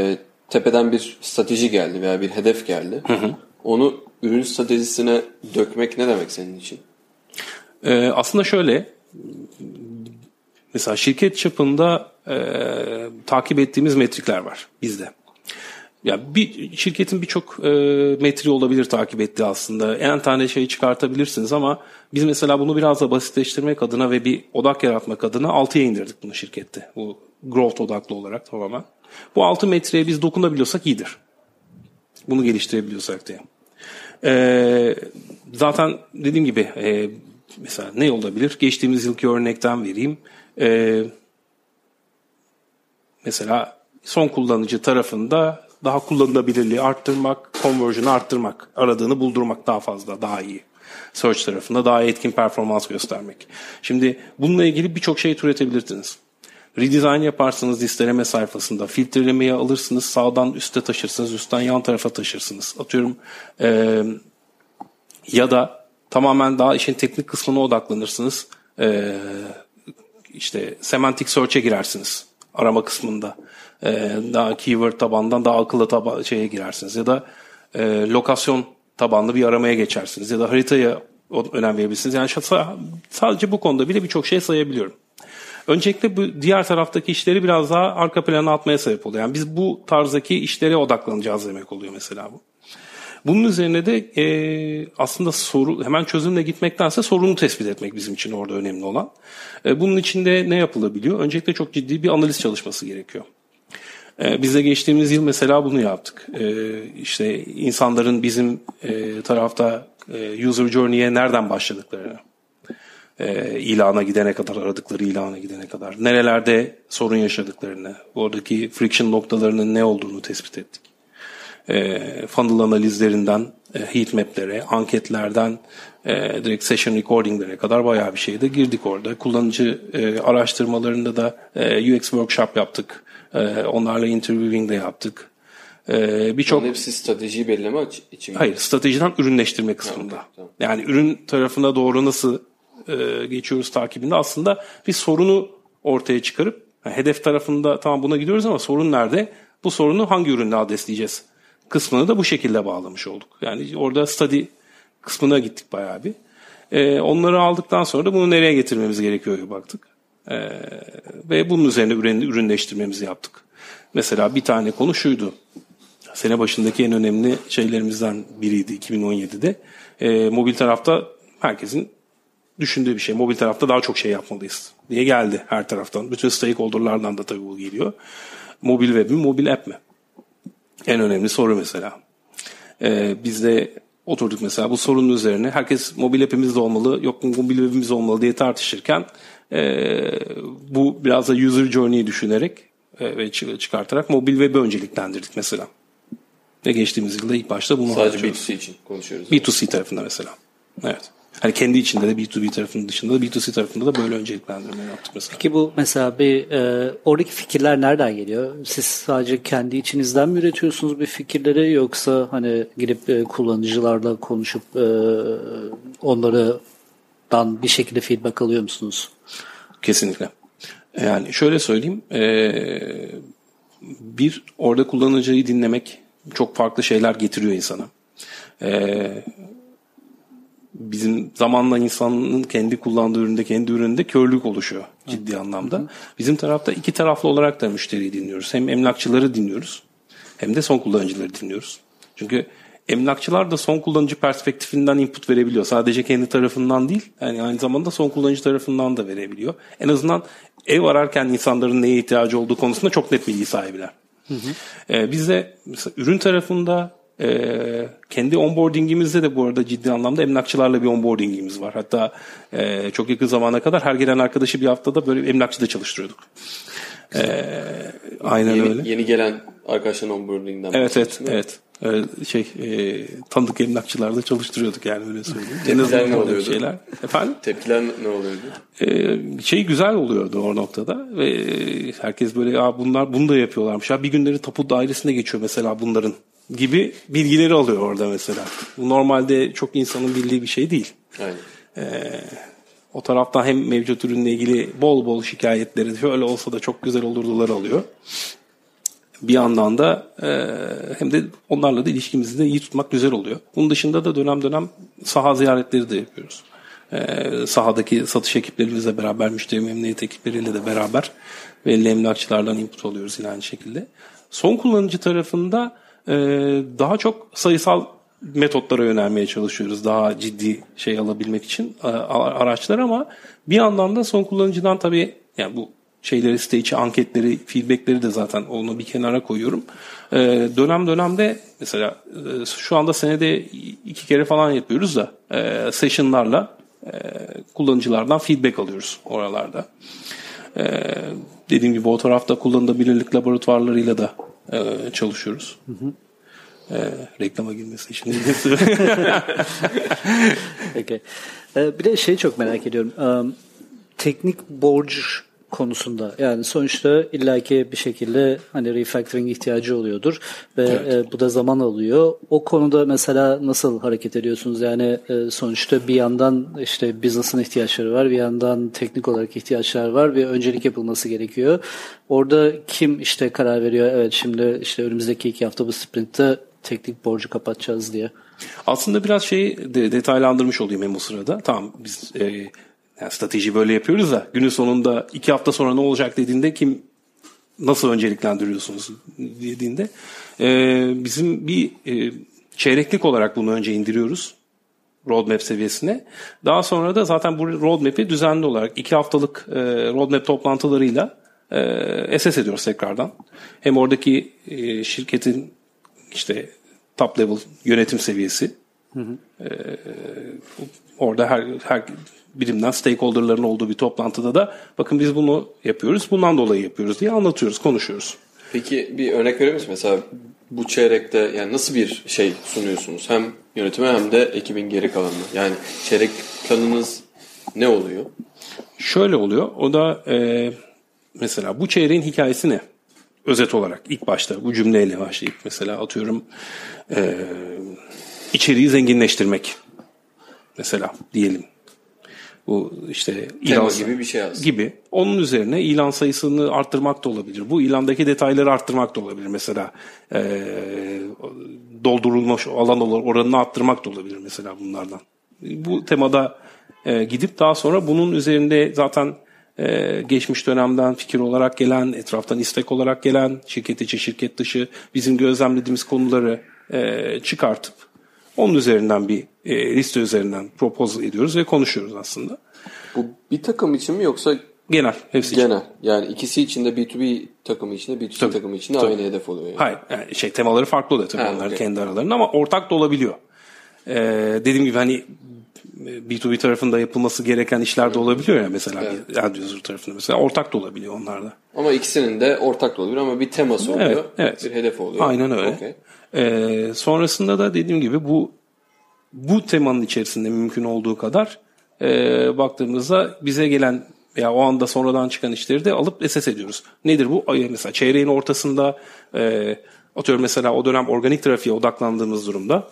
[SPEAKER 1] tepeden bir strateji geldi veya bir hedef geldi. Onu ürün stratejisine dökmek ne demek senin için?
[SPEAKER 3] Aslında şöyle, mesela şirket çapında takip ettiğimiz metrikler var bizde. Ya bir şirketin birçok metri olabilir takip ettiği aslında. En tane şeyi çıkartabilirsiniz ama biz mesela bunu biraz da basitleştirmek adına ve bir odak yaratmak adına 6'ya indirdik bunu şirkette. Bu growth odaklı olarak tamamen. Bu 6 metreye biz dokunabiliyorsak iyidir. Bunu geliştirebiliyorsak diye. Zaten dediğim gibi mesela ne olabilir? Geçtiğimiz yılki örnekten vereyim. Mesela son kullanıcı tarafında daha kullanılabilirliği arttırmak, conversion'ı arttırmak, aradığını buldurmak daha fazla, daha iyi. Search tarafında daha etkin performans göstermek. Şimdi bununla ilgili birçok şey türetebilirsiniz. Redesign yaparsınız listeleme sayfasında. Filtrelemeyi alırsınız, sağdan üste taşırsınız, üstten yan tarafa taşırsınız. Atıyorum ya da tamamen daha işin teknik kısmına odaklanırsınız. İşte semantic search'e girersiniz arama kısmında. Daha keyword tabandan daha akıllı şeye girersiniz. Ya da lokasyon tabanlı bir aramaya geçersiniz. Ya da haritaya önem verebilirsiniz. Yani sadece bu konuda bile birçok şey sayabiliyorum. Öncelikle bu diğer taraftaki işleri biraz daha arka plana atmaya sebep oluyor. Yani biz bu tarzdaki işlere odaklanacağız demek oluyor mesela bu. Bunun üzerine de aslında hemen çözümle gitmektense sorunu tespit etmek bizim için orada önemli olan. Bunun için de ne yapılabiliyor? Öncelikle çok ciddi bir analiz çalışması gerekiyor. Biz de geçtiğimiz yıl mesela bunu yaptık. İşte insanların bizim tarafta user journey'e nereden başladıklarını, ilana gidene kadar, aradıkları ilana gidene kadar, nerelerde sorun yaşadıklarını, oradaki friction noktalarının ne olduğunu tespit ettik. Funnel analizlerinden heatmap'lere, anketlerden direkt session recording'lere kadar bayağı bir şeye de girdik orada. Kullanıcı araştırmalarında da UX workshop yaptık. Onlarla interviewing de yaptık. Birçok
[SPEAKER 1] hepsi stratejiyi belirleme için mi?
[SPEAKER 3] Hayır, stratejiden ürünleştirme kısmında.
[SPEAKER 1] Tamam.
[SPEAKER 3] Yani ürün tarafına doğru nasıl geçiyoruz takibinde aslında bir sorunu ortaya çıkarıp hedef tarafında tamam buna gidiyoruz ama sorun nerede? Bu sorunu hangi ürünle adresleyeceğiz? Kısmını da bu şekilde bağlamış olduk. Yani orada study kısmına gittik bayağı bir. Onları aldıktan sonra da bunu nereye getirmemiz gerekiyor baktık. Ve bunun üzerine ürünleştirmemizi yaptık. Mesela bir tane konu şuydu. Sene başındaki en önemli şeylerimizden biriydi 2017'de. Mobil tarafta herkesin düşündüğü bir şey. Mobil tarafta daha çok şey yapmalıyız diye geldi her taraftan. Bütün stakeholder'lardan da tabii bu geliyor. Mobil web mi, mobil app mi? En önemli soru mesela. Biz de oturduk mesela bu sorunun üzerine. Herkes mobil app'imiz de olmalı, yok mobil web'imiz olmalı diye tartışırken bu biraz da user journey'i düşünerek ve çıkartarak mobil web'i önceliklendirdik mesela. Ve geçtiğimiz yılda ilk başta bunu
[SPEAKER 1] sadece B2C için konuşuyoruz.
[SPEAKER 3] B2C tarafında mesela. Evet. Hani kendi içinde de B2B tarafının dışında da B2C tarafında da böyle önceliklendirme yaptık mesela.
[SPEAKER 2] Peki bu mesela oradaki fikirler nereden geliyor? Siz sadece kendi içinizden mi üretiyorsunuz bir fikirleri yoksa hani girip kullanıcılarla konuşup onlardan bir şekilde feedback alıyor musunuz?
[SPEAKER 3] Kesinlikle. Yani şöyle söyleyeyim. Bir orada kullanıcıyı dinlemek çok farklı şeyler getiriyor insana. Bizim zamanla insanın kendi kullandığı üründe, kendi ürününde körlük oluşuyor ciddi anlamda. Bizim tarafta iki taraflı olarak da müşteriyi dinliyoruz. Hem emlakçıları dinliyoruz hem de son kullanıcıları dinliyoruz. Çünkü emlakçılar da son kullanıcı perspektifinden input verebiliyor. Sadece kendi tarafından değil, yani aynı zamanda son kullanıcı tarafından da verebiliyor. En azından ev ararken insanların neye ihtiyacı olduğu konusunda çok net bilgi sahibiler. Biz de mesela ürün tarafında kendi onboardingimizde de bu arada ciddi anlamda emlakçılarla bir onboardingimiz var. Hatta çok yakın zamana kadar her gelen arkadaşı bir haftada böyle emlakçıda çalıştırıyorduk. Aynen öyle.
[SPEAKER 1] Yeni gelen arkadaşların onboarding'den.
[SPEAKER 3] Evet. Tanıdık emlakçılarda çalıştırıyorduk yani öyle söyleyeyim. En
[SPEAKER 1] azından ne oluyordu?
[SPEAKER 3] Şeyler. Efendim?
[SPEAKER 1] Tepkiler ne oluyordu?
[SPEAKER 3] Güzel oluyordu o noktada ve herkes böyle bunlar bunu da yapıyorlarmış. Bir günleri tapu dairesine geçiyor mesela bunların gibi bilgileri alıyor orada mesela. Bu normalde çok insanın bildiği bir şey değil.
[SPEAKER 1] Aynen.
[SPEAKER 3] O taraftan hem mevcut ürünle ilgili bol bol şikayetleri şöyle olsa da çok güzel olurdular alıyor. bir yandan da hem de onlarla da ilişkimizi de iyi tutmak güzel oluyor. Bunun dışında da dönem dönem saha ziyaretleri de yapıyoruz. Sahadaki satış ekiplerimizle beraber, müşteri memnuniyet ekipleriyle de beraber belli emlakçılardan input alıyoruz yine aynı şekilde. Son kullanıcı tarafında daha çok sayısal metotlara yönelmeye çalışıyoruz. Daha ciddi şey alabilmek için araçlar, ama bir yandan da son kullanıcıdan tabii yani bu şeyleri, site içi anketleri, feedbackleri de zaten onu bir kenara koyuyorum. Dönem dönemde mesela şu anda senede 2 kere falan yapıyoruz da session'larla kullanıcılardan feedback alıyoruz oralarda. Dediğim gibi o tarafta kullanılabilirlik laboratuvarlarıyla da çalışıyoruz. Reklama girmesi için.
[SPEAKER 2] Okay. Bir de şeyi çok merak ediyorum. Teknik borç konusunda, yani sonuçta illaki bir şekilde hani refactoring ihtiyacı oluyordur ve evet, bu da zaman alıyor. O konuda mesela nasıl hareket ediyorsunuz? Yani sonuçta bir yandan işte business'ın ihtiyaçları var, bir yandan teknik olarak ihtiyaçlar var ve öncelik yapılması gerekiyor. Orada kim işte karar veriyor? Evet, şimdi işte önümüzdeki 2 hafta bu sprintte teknik borcu kapatacağız diye.
[SPEAKER 3] Aslında biraz detaylandırmış olayım hem o sırada. Tamam, biz yani strateji böyle yapıyoruz da günün sonunda 2 hafta sonra ne olacak dediğinde nasıl önceliklendiriyorsunuz dediğinde bizim bir çeyreklik olarak bunu önce indiriyoruz roadmap seviyesine. Daha sonra da zaten bu roadmap'i düzenli olarak 2 haftalık roadmap toplantılarıyla SS ediyoruz tekrardan. Hem oradaki şirketin işte top level yönetim seviyesi, orada her birimden stakeholder'ların olduğu bir toplantıda da bakın biz bunu yapıyoruz, bundan dolayı yapıyoruz diye anlatıyoruz, konuşuyoruz.
[SPEAKER 1] Peki bir örnek verir misin? Mesela bu çeyrekte yani nasıl bir şey sunuyorsunuz? Hem yönetime hem de ekibin geri kalanına. Yani çeyrek planınız ne oluyor?
[SPEAKER 3] Şöyle oluyor. O da mesela bu çeyreğin hikayesi ne? Özet olarak ilk başta bu cümleyle başlayıp mesela atıyorum içeriği zenginleştirmek mesela diyelim. Bu işte
[SPEAKER 1] tema gibi bir şey aslında.
[SPEAKER 3] Gibi. Onun üzerine ilan sayısını arttırmak da olabilir. Bu ilandaki detayları arttırmak da olabilir. Mesela doldurulmuş alan oranını arttırmak da olabilir mesela bunlardan. Bu temada gidip daha sonra bunun üzerinde zaten geçmiş dönemden fikir olarak gelen, etraftan istek olarak gelen, şirket içi, şirket dışı bizim gözlemlediğimiz konuları çıkartıp onun üzerinden bir liste üzerinden propose ediyoruz ve konuşuyoruz aslında.
[SPEAKER 1] Bu bir takım için mi yoksa
[SPEAKER 3] genel, hepsi için?
[SPEAKER 1] Genel. Yani ikisi için de B2B takımı için de B2C takımı için de aynı hedef oluyor. Yani.
[SPEAKER 3] Hayır, yani temaları farklı oluyor tabii onlar kendi aralarında ama ortak da olabiliyor. Dediğim gibi hani B2B tarafında yapılması gereken işler de olabiliyor ya mesela end user tarafında mesela ortak da olabiliyor onlarda.
[SPEAKER 1] Ama ikisinin de ortak da olabilir ama bir teması oluyor,
[SPEAKER 3] evet.
[SPEAKER 1] Bir hedef oluyor.
[SPEAKER 3] Aynen öyle. Sonrasında da dediğim gibi bu temanın içerisinde mümkün olduğu kadar baktığımızda bize gelen veya o anda sonradan çıkan işleri de alıp SS ediyoruz. Nedir bu? Mesela çeyreğin ortasında atıyorum mesela o dönem organik trafiğe odaklandığımız durumda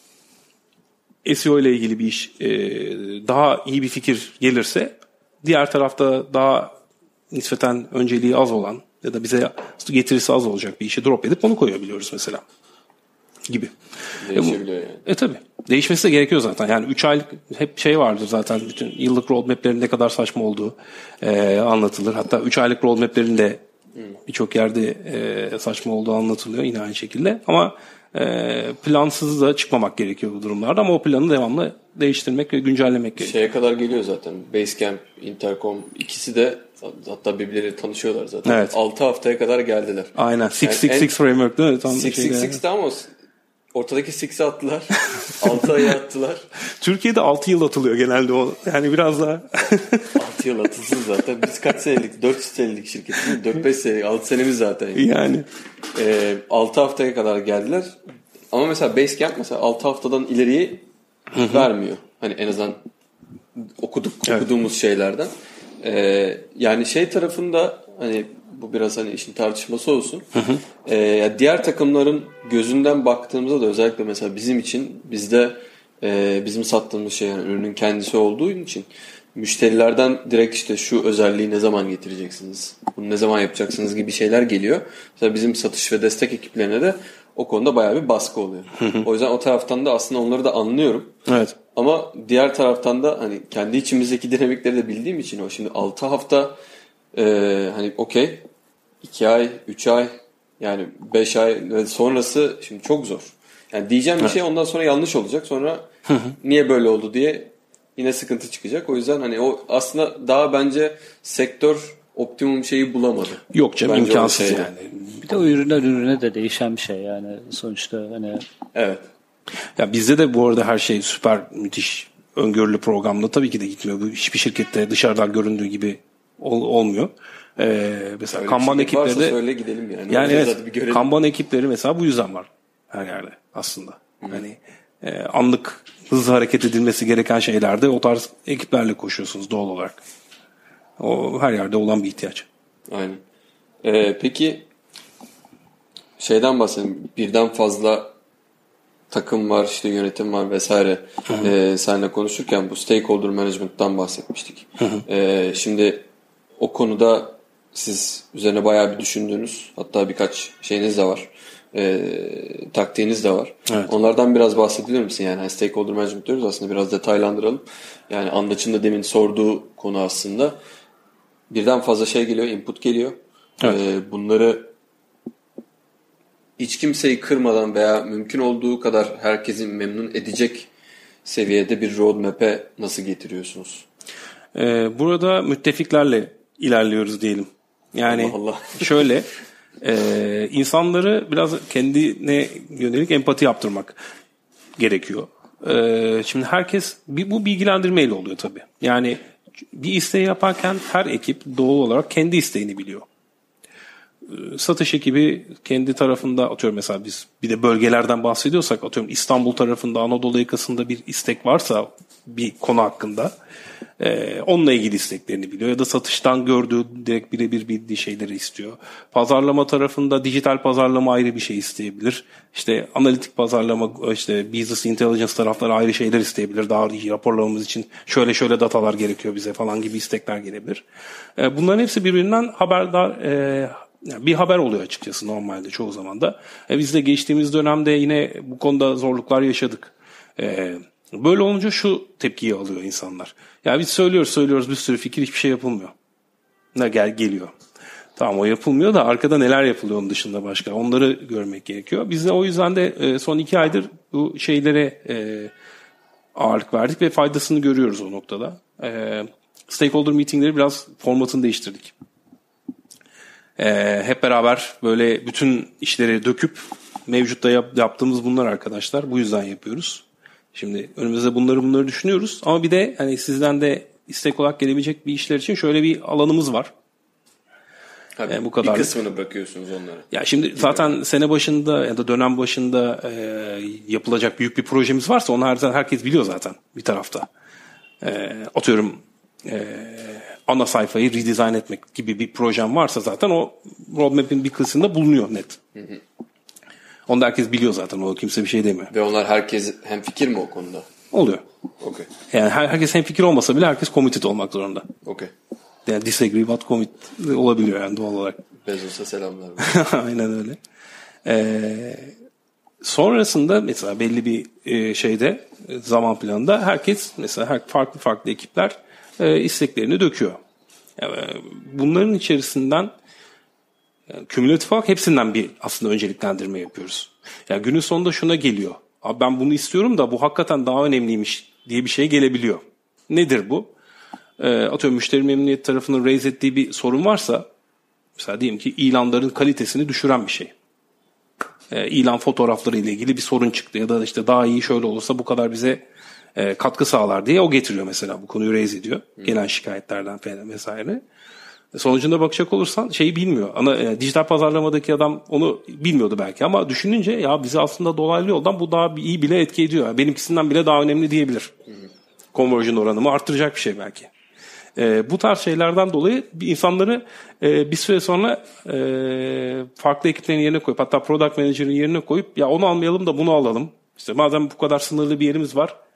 [SPEAKER 3] SEO ile ilgili bir iş daha iyi bir fikir gelirse diğer tarafta daha nispeten önceliği az olan ya da bize getirisi az olacak bir işi drop edip onu koyabiliyoruz mesela gibi.
[SPEAKER 1] Değişebiliyor yani.
[SPEAKER 3] Tabii. Değişmesi de gerekiyor zaten. Yani 3 aylık hep şey vardır zaten. Bütün yıllık roadmap'lerin ne kadar saçma olduğu anlatılır. Hatta 3 aylık roadmap'lerin de birçok yerde saçma olduğu anlatılıyor yine aynı şekilde. Ama plansız da çıkmamak gerekiyor bu durumlarda. Ama o planı devamlı değiştirmek ve güncellemek gerekiyor.
[SPEAKER 1] Şeye kadar geliyor zaten. Basecamp, Intercom ikisi de hatta birbirleriyle tanışıyorlar zaten.
[SPEAKER 3] Evet.
[SPEAKER 1] 6 haftaya kadar geldiler.
[SPEAKER 3] Aynen. 666 framework değil mi?
[SPEAKER 1] 666'da ama ortadaki 6'ı attılar. 6 aya attılar.
[SPEAKER 3] Türkiye'de 6 yıl atılıyor genelde o. Yani biraz daha
[SPEAKER 1] 6 yıl atılsın zaten. Biz kaç senelik? 400 senelik şirketiz. 4-5 senelik. 6 senemiz zaten.
[SPEAKER 3] Yani.
[SPEAKER 1] 6 haftaya kadar geldiler. Ama mesela Basecamp mesela 6 haftadan ileriyi vermiyor. Hani en azından okuduğumuz şeylerden. Yani şey tarafında hani bu biraz hani işin tartışması olsun. Diğer takımların gözünden baktığımızda da özellikle mesela bizim için bizde bizim sattığımız şey yani ürünün kendisi olduğu için müşterilerden direkt işte şu özelliği ne zaman getireceksiniz, bunu ne zaman yapacaksınız gibi şeyler geliyor. Mesela bizim satış ve destek ekiplerine de o konuda bayağı bir baskı oluyor. O yüzden o taraftan da aslında onları da anlıyorum.
[SPEAKER 3] Evet.
[SPEAKER 1] Ama diğer taraftan da hani kendi içimizdeki dinamikleri de bildiğim için o şimdi 6 hafta hani okey 2 ay, 3 ay yani 5 ay ve sonrası şimdi çok zor. Yani diyeceğim bir şey ondan sonra yanlış olacak. Sonra niye böyle oldu diye yine sıkıntı çıkacak. O yüzden hani o aslında daha bence sektör optimum şeyi bulamadı.
[SPEAKER 3] Yok canım,
[SPEAKER 1] bence
[SPEAKER 3] imkansız yani.
[SPEAKER 2] Bir de o üründen ürüne de değişen bir şey yani sonuçta hani.
[SPEAKER 1] Evet.
[SPEAKER 3] Ya bizde de bu arada her şey süper müthiş öngörülü programda tabii ki de gitmiyor. Bu hiçbir şirkette dışarıdan göründüğü gibi olmuyor. Mesela
[SPEAKER 1] Öyle
[SPEAKER 3] Kanban ekipleri de
[SPEAKER 1] söyle gidelim yani.
[SPEAKER 3] Yani evet, Kanban ekipleri mesela bu yüzden var her yerde aslında. Hani anlık hızlı hareket edilmesi gereken şeylerde o tarz ekiplerle koşuyorsunuz doğal olarak. O her yerde olan bir ihtiyaç.
[SPEAKER 1] Aynen. Peki şeyden bahsedelim. Birden fazla takım var, işte yönetim var vesaire. Seninle konuşurken bu stakeholder management'tan bahsetmiştik. Şimdi o konuda siz üzerine bayağı bir düşündüğünüz, hatta birkaç şeyiniz de var. Taktiğiniz de var.
[SPEAKER 3] Evet.
[SPEAKER 1] Onlardan biraz bahsedebilir misin? Yani stakeholder management diyoruz, aslında biraz detaylandıralım. Yani Andaç'ın da demin sorduğu konu aslında. Birden fazla şey geliyor, input geliyor.
[SPEAKER 3] Evet.
[SPEAKER 1] Bunları hiç kimseyi kırmadan veya mümkün olduğu kadar herkesin memnun edecek seviyede bir roadmap'e nasıl getiriyorsunuz?
[SPEAKER 3] Burada müttefiklerle ilerliyoruz diyelim. Yani
[SPEAKER 1] Allah Allah.
[SPEAKER 3] şöyle insanları biraz kendine yönelik empati yaptırmak gerekiyor. Şimdi herkes bu bilgilendirmeyle oluyor tabii. Yani bir isteği yaparken her ekip doğal olarak kendi isteğini biliyor. Satış ekibi kendi tarafında, atıyorum mesela biz bir de bölgelerden bahsediyorsak, atıyorum İstanbul tarafında, Anadolu yakasında bir istek varsa bir konu hakkında onunla ilgili isteklerini biliyor ya da satıştan gördüğü direkt birebir bildiği şeyleri istiyor. Pazarlama tarafında dijital pazarlama ayrı bir şey isteyebilir. İşte analitik pazarlama, işte business intelligence tarafları ayrı şeyler isteyebilir. Daha iyi raporlamamız için şöyle datalar gerekiyor bize falan gibi istekler gelebilir. Bunların hepsi birbirinden haberdar, yani bir haber oluyor açıkçası normalde çoğu zaman da. Biz de geçtiğimiz dönemde yine bu konuda zorluklar yaşadık. Böyle olunca şu tepkiyi alıyor insanlar. Ya biz söylüyoruz bir sürü fikir, hiçbir şey yapılmıyor. Geliyor. Tamam, o yapılmıyor da arkada neler yapılıyor onun dışında başka. Onları görmek gerekiyor. Biz de o yüzden de son 2 aydır bu şeylere ağırlık verdik ve faydasını görüyoruz o noktada. Stakeholder meetingleri biraz formatını değiştirdik. Hep beraber böyle bütün işleri döküp mevcutta yaptığımız bunlar arkadaşlar. Bu yüzden yapıyoruz. Şimdi önümüzde bunları düşünüyoruz. Ama bir de hani sizden de istek olarak gelebilecek bir işler için şöyle bir alanımız var.
[SPEAKER 1] Bu kadar. Bir kısmını bırakıyorsunuz onlara.
[SPEAKER 3] Ya şimdi zaten sene başında ya da dönem başında yapılacak büyük bir projemiz varsa onu herkes biliyor zaten bir tarafta. Atıyorum ana sayfayı redesign etmek gibi bir projem varsa zaten o roadmap'in bir kısmında bulunuyor net. Onu da herkes biliyor zaten. O kimse bir şey demiyor.
[SPEAKER 1] Ve onlar herkes hemfikir mi o konuda?
[SPEAKER 3] Oluyor.
[SPEAKER 1] Okay.
[SPEAKER 3] Yani herkes hemfikir olmasa bile herkes committed olmak zorunda.
[SPEAKER 1] Okay.
[SPEAKER 3] Yani disagree but commit olabiliyor yani doğal olarak.
[SPEAKER 1] Bezos'a selamlar.
[SPEAKER 3] Aynen öyle. Sonrasında mesela belli bir şeyde zaman planında herkes mesela farklı ekipler isteklerini döküyor. Yani bunların içerisinden kümülatif olarak hepsinden bir aslında önceliklendirme yapıyoruz. Yani günün sonunda şuna geliyor. Abi ben bunu istiyorum da bu hakikaten daha önemliymiş diye bir şey gelebiliyor. Nedir bu? Atıyorum müşteri memnuniyet tarafının raise ettiği bir sorun varsa, mesela diyelim ki ilanların kalitesini düşüren bir şey. İlan fotoğrafları ile ilgili bir sorun çıktı ya da işte daha iyi şöyle olursa bu kadar bize katkı sağlar diye o getiriyor mesela, bu konuyu raise ediyor. Gelen şikayetlerden falan vesaire. Sonucunda bakacak olursan şeyi bilmiyor. Dijital pazarlamadaki adam onu bilmiyordu belki ama düşününce ya bizi aslında dolaylı yoldan bu daha iyi bile etki ediyor. Yani benimkisinden bile daha önemli diyebilir. Conversion oranımı arttıracak bir şey belki. Bu tarz şeylerden dolayı insanları bir süre sonra farklı ekiplerin yerine koyup, hatta product manager'ın yerine koyup ya onu almayalım da bunu alalım. İşte madem bu kadar sınırlı bir yerimiz var,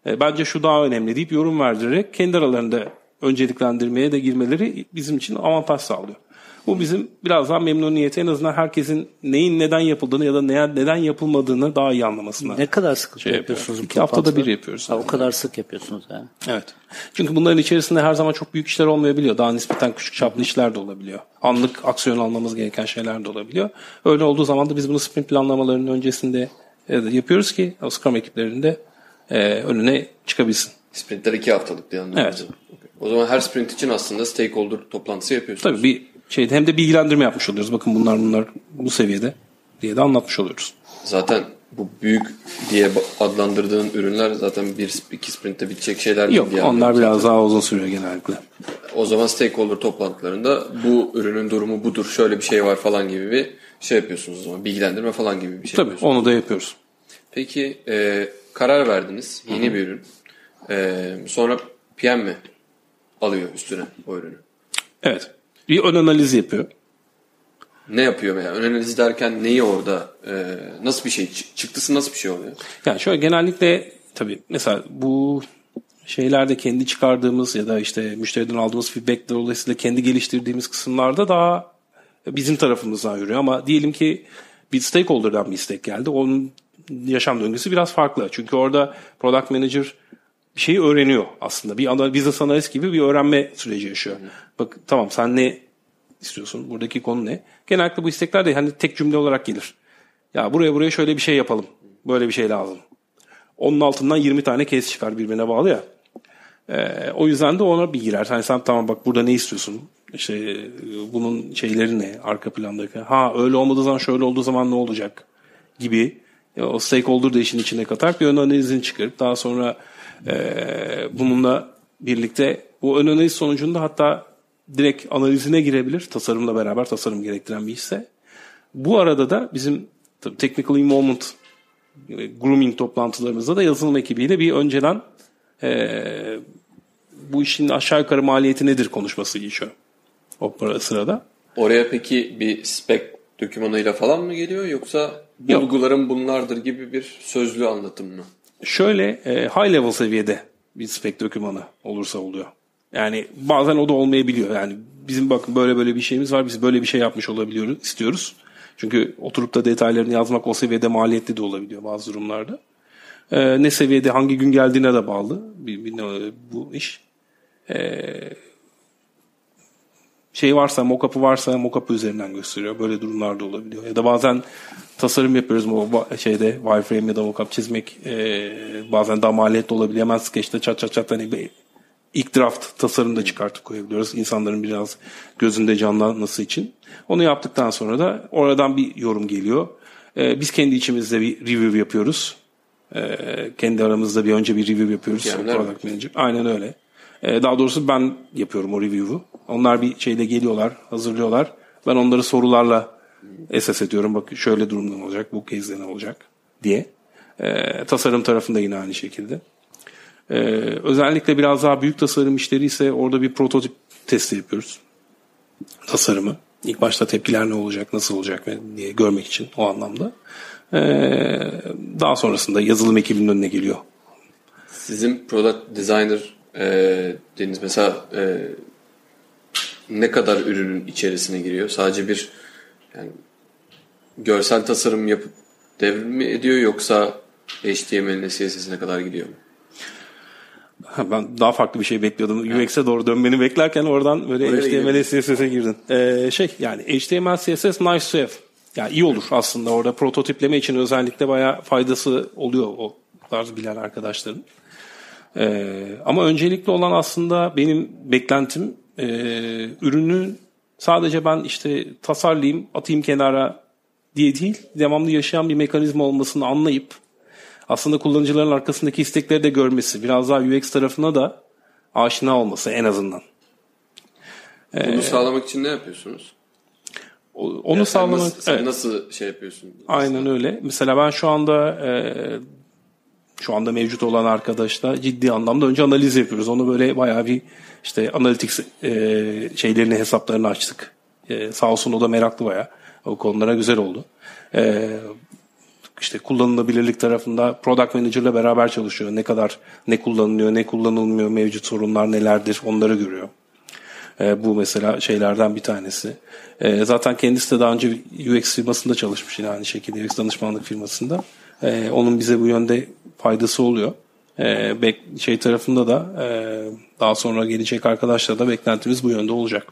[SPEAKER 3] Bence şu daha önemli deyip yorum verdirerek kendi aralarında önceliklendirmeye de girmeleri bizim için avantaj sağlıyor. Bu bizim biraz daha memnuniyeti, en azından herkesin neyin neden yapıldığını ya da neden yapılmadığını daha iyi anlamasına.
[SPEAKER 2] Ne kadar sık yapıyorsunuz?
[SPEAKER 3] 2 haftada bir yapıyoruz.
[SPEAKER 2] O kadar sık yapıyorsunuz yani.
[SPEAKER 3] Evet. Çünkü bunların içerisinde her zaman çok büyük işler olmayabiliyor. Daha nispeten küçük çaplı işler de olabiliyor. Anlık aksiyon almamız gereken şeyler de olabiliyor. Öyle olduğu zaman da biz bunu sprint planlamalarının öncesinde yapıyoruz ki o Scrum ekiplerinde önüne çıkabilsin.
[SPEAKER 1] Sprintler 2 haftalık diye anlıyorum.
[SPEAKER 3] Evet.
[SPEAKER 1] O zaman her sprint için aslında stakeholder toplantısı yapıyorsunuz.
[SPEAKER 3] Tabii bir şeyde hem de bilgilendirme yapmış oluyoruz. Bakın bunlar bu seviyede diye de anlatmış oluyoruz.
[SPEAKER 1] Zaten bu büyük diye adlandırdığın ürünler zaten 1-2 sprintte bitecek şeyler değil.
[SPEAKER 3] Yok, onlar biraz daha uzun sürüyor genellikle.
[SPEAKER 1] O zaman stakeholder toplantılarında bu ürünün durumu budur, şöyle bir şey var falan gibi bir şey yapıyorsunuz o zaman. Bilgilendirme falan gibi bir şey
[SPEAKER 3] Tabii
[SPEAKER 1] yapıyorsunuz.
[SPEAKER 3] onu da yapıyoruz.
[SPEAKER 1] Peki karar verdiniz. Yeni bir ürün. Sonra PM mi alıyor üstüne o ürünü?
[SPEAKER 3] Evet. Bir ön analiz yapıyor.
[SPEAKER 1] Ne yapıyor veya ön analiz derken neyi orada nasıl bir şey çıktısı nasıl bir şey oluyor?
[SPEAKER 3] Yani şöyle genellikle tabii mesela bu şeylerde kendi çıkardığımız ya da işte müşteriden aldığımız feedback dolayısıyla kendi geliştirdiğimiz kısımlarda daha bizim tarafımızdan yürüyor ama diyelim ki bir stakeholder'dan bir istek geldi. Onun yaşam döngüsü biraz farklı. Çünkü orada product manager bir şeyi öğreniyor aslında. Bir business analyst gibi bir öğrenme süreci yaşıyor. Bak tamam sen ne istiyorsun? Buradaki konu ne? Genellikle bu istekler de hani tek cümle olarak gelir. Ya buraya şöyle bir şey yapalım. Böyle bir şey lazım. Onun altından 20 tane case çıkar birbirine bağlı ya. O yüzden de ona bir girer. Hani sen tamam bak burada ne istiyorsun? İşte bunun şeyleri ne? Arka plandaki. Öyle olmadığı zaman şöyle olduğu zaman ne olacak? Gibi. O stakeholder da işin içine katar. Bir ön analizini çıkarıp daha sonra bununla birlikte bu ön analiz sonucunda hatta direkt analizine girebilir. Tasarımla beraber, tasarım gerektiren bir işse. Bu arada da bizim technical involvement grooming toplantılarımızda da yazılım ekibiyle bir önceden bu işin aşağı yukarı maliyeti nedir konuşması geçiyor o sırada.
[SPEAKER 1] Oraya peki bir spec dokümanıyla falan mı geliyor yoksa bulgularım bunlardır gibi bir sözlü anlatım mı?
[SPEAKER 3] Şöyle high level seviyede bir spec dokümanı olursa oluyor. Yani bazen o da olmayabiliyor. Yani bizim bakın böyle bir şeyimiz var. Biz böyle bir şey yapmış olabiliyoruz, istiyoruz. Çünkü oturup da detaylarını yazmak o seviyede maliyetli de olabiliyor bazı durumlarda. Ne seviyede hangi gün geldiğine de bağlı bu iş. Şey varsa, mock-up'ı varsa mock-up'ı üzerinden gösteriyor. Böyle durumlarda olabiliyor. Ya da bazen tasarım yapıyoruz wireframe ya da mock-up çizmek bazen daha maliyetli olabiliyor. Hemen Sketch'te çat hani ilk draft tasarımda çıkartıp koyabiliyoruz. İnsanların biraz gözünde canlanması için. Onu yaptıktan sonra da oradan bir yorum geliyor. Biz kendi içimizde bir review yapıyoruz. Kendi aramızda önce bir review yapıyoruz. Product Manager. Aynen öyle. Daha doğrusu ben yapıyorum o review'u. Onlar bir şeyle geliyorlar, hazırlıyorlar. Ben onları sorularla assess ediyorum. Bak şöyle durumda ne olacak, bu case'de ne olacak diye. Tasarım tarafında yine aynı şekilde. Özellikle biraz daha büyük tasarım işleri ise orada bir prototip testi yapıyoruz. Tasarımı. İlk başta tepkiler ne olacak, nasıl olacak diye görmek için o anlamda. Daha sonrasında yazılım ekibinin önüne geliyor.
[SPEAKER 1] Sizin product designer dediğiniz mesela ne kadar ürünün içerisine giriyor? Sadece bir yani görsel tasarım yapıp devrim mi ediyor yoksa HTML'ine CSS'ine kadar gidiyor mu?
[SPEAKER 3] Ben daha farklı bir şey bekliyordum. UX'e doğru dönmeni beklerken oradan böyle HTML, CSS'e girdin. Yani HTML, CSS nice to have. Yani iyi olur aslında orada prototipleme için özellikle bayağı faydası oluyor o tarz bilen arkadaşların. Ama öncelikli olan aslında benim beklentim ürünü sadece ben işte tasarlayayım, atayım kenara diye değil, devamlı yaşayan bir mekanizma olmasını anlayıp aslında kullanıcıların arkasındaki istekleri de görmesi, biraz daha UX tarafına da aşina olması en azından.
[SPEAKER 1] Bunu sağlamak için ne yapıyorsunuz?
[SPEAKER 3] Onu sağlamak...
[SPEAKER 1] Sen nasıl şey yapıyorsun?
[SPEAKER 3] Aynen öyle. Mesela ben şu anda mevcut olan arkadaşla ciddi anlamda önce analiz yapıyoruz. Onu böyle bayağı bir işte analytics şeylerini, hesaplarını açtık. Sağ olsun o da meraklı bayağı. O konulara güzel oldu. İşte kullanılabilirlik tarafında product manager'la beraber çalışıyor. Ne kullanılıyor, ne kullanılmıyor, mevcut sorunlar nelerdir onları görüyor. Bu mesela şeylerden bir tanesi. Zaten kendisi de daha önce UX firmasında çalışmış yine aynı şekilde UX danışmanlık firmasında. Onun bize bu yönde faydası oluyor. Şey tarafında da daha sonra gelecek arkadaşlar da beklentimiz bu yönde olacak.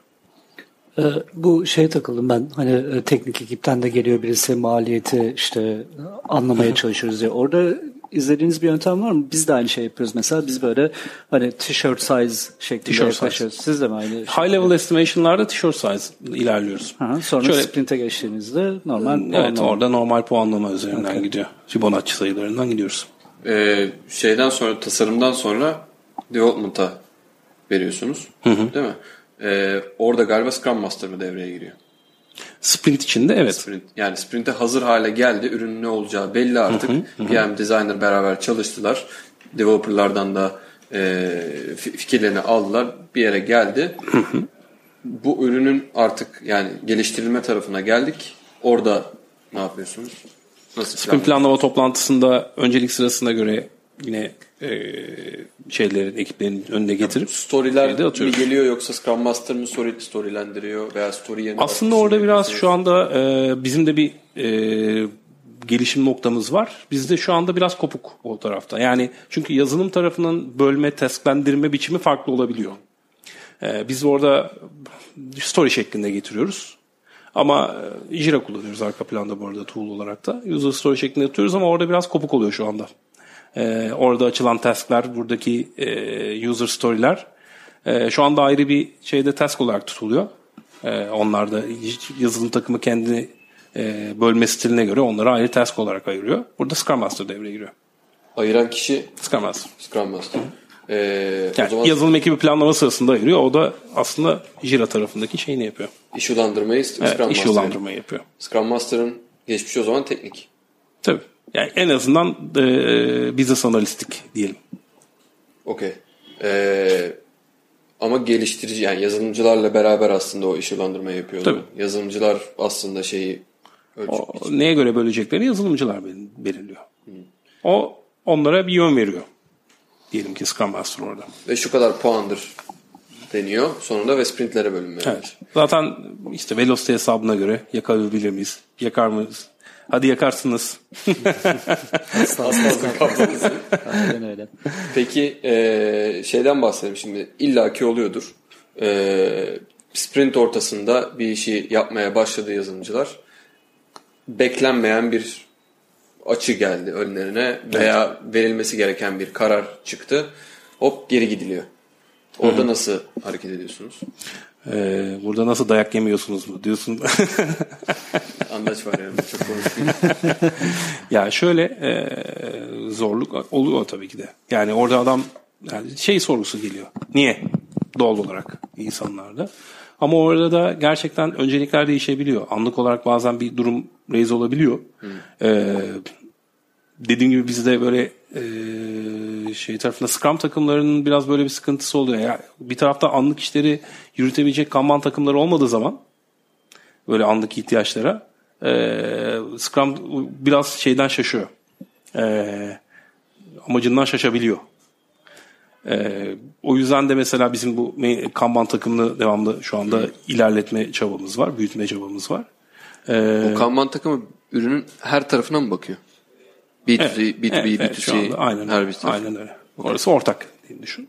[SPEAKER 2] Bu şeye takıldım ben, hani teknik ekipten de geliyor birisi, maliyeti işte anlamaya çalışıyoruz diye. Orada izlediğiniz bir yöntem var mı? Biz de aynı şey yapıyoruz mesela. Biz böyle hani t-shirt size şeklinde yaklaşıyoruz. Siz de mi aynı?
[SPEAKER 3] High level estimation'larda t-shirt size ilerliyoruz.
[SPEAKER 2] Sonra sprint'e geçtiğinizde normal puanlama.
[SPEAKER 3] Evet, orada normal puanlama üzerinden gidiyor. Fibonacci sayılarından gidiyoruz.
[SPEAKER 1] Şeyden sonra, tasarımdan sonra development'a veriyorsunuz. Değil mi? Orada galiba Scrum Master mı devreye giriyor?
[SPEAKER 3] Sprint içinde evet.
[SPEAKER 1] Yani sprint'e hazır hale geldi. Ürünün ne olacağı belli artık. PM designer beraber çalıştılar. Developerlardan da fikirlerini aldılar. Bir yere geldi. Bu ürünün artık yani geliştirilme tarafına geldik. Orada ne yapıyorsunuz? Nasıl
[SPEAKER 3] Sprint planlama toplantısında öncelik sırasına göre yine ekiplerin önüne getirip
[SPEAKER 1] story'ler mi geliyor yoksa Scrum Master mı storylendiriyor veya story yerine
[SPEAKER 3] aslında orada biraz şu anda bizim de bir gelişim noktamız var. Bizde şu anda biraz kopuk o tarafta. Yani çünkü yazılım tarafının bölme, tasklendirme biçimi farklı olabiliyor. Biz orada story şeklinde getiriyoruz. Ama Jira kullanıyoruz arka planda bu arada tool olarak da. User story şeklinde yapıyoruz ama orada biraz kopuk oluyor şu anda. Orada açılan task'ler, buradaki user story'ler şu anda ayrı bir şeyde task olarak tutuluyor. Onlar da yazılım takımı kendi bölme stiline göre onları ayrı task olarak ayırıyor. Burada Scrum Master devreye giriyor.
[SPEAKER 1] Ayıran kişi
[SPEAKER 3] Scrum Master.
[SPEAKER 1] Yani
[SPEAKER 3] o zaman yazılım ekibi planlama sırasında ayırıyor. O da aslında Jira tarafındaki şeyini yapıyor.
[SPEAKER 1] İşulandırmayı
[SPEAKER 3] işulandırmayı yapıyor.
[SPEAKER 1] Scrum Master'ın geçmişi o zaman teknik.
[SPEAKER 3] Tabii. Yani en azından business analistik diyelim.
[SPEAKER 1] Okey. Ama geliştirici yani yazılımcılarla beraber aslında o işulandırmayı yapıyor.
[SPEAKER 3] Tabii.
[SPEAKER 1] Yazılımcılar aslında şeyi
[SPEAKER 3] neye göre bölecekleri yazılımcılar belirliyor. O onlara bir yön veriyor. Diyelim ki Scrum Master orada.
[SPEAKER 1] Ve şu kadar puandır deniyor. Sonunda ve sprintlere bölünmüyor.
[SPEAKER 3] Evet. Zaten işte velocity hesabına göre yakabilir miyiz? Yakar mıyız? Hadi yakarsınız.
[SPEAKER 1] Asla kaptanız.
[SPEAKER 2] Aynen öyle.
[SPEAKER 1] Peki şeyden bahsedelim şimdi. İllaki oluyordur. Sprint ortasında bir işi yapmaya başladı yazılımcılar. Beklenmeyen bir açı geldi önlerine veya verilmesi gereken bir karar çıktı. Hop geri gidiliyor. Orada nasıl hareket ediyorsunuz?
[SPEAKER 3] Burada nasıl dayak yemiyorsunuz mu diyorsun?
[SPEAKER 1] Anlaç var yani çok konuşmayayım.
[SPEAKER 3] Ya şöyle zorluk oluyor tabii ki de. Yani orada adam yani sorgusu geliyor. Niye? Doğal olarak insanlarda. Ama orada da gerçekten öncelikler değişebiliyor. Anlık olarak bazen bir durum raise olabiliyor. Dediğim gibi bizde böyle tarafında Scrum takımlarının biraz böyle bir sıkıntısı oluyor. Yani bir tarafta anlık işleri yürütebilecek Kanban takımları olmadığı zaman böyle anlık ihtiyaçlara Scrum biraz şeyden şaşıyor. Amacından şaşabiliyor. O yüzden de mesela bizim bu Kanban takımını devamlı şu anda ilerletme çabamız var, büyütme çabamız var.
[SPEAKER 1] O Kanban takımı ürünün her tarafına mı bakıyor? B2C, B2B, B2C her bir taraf.
[SPEAKER 3] Aynen öyle. Orası ortak diye düşün.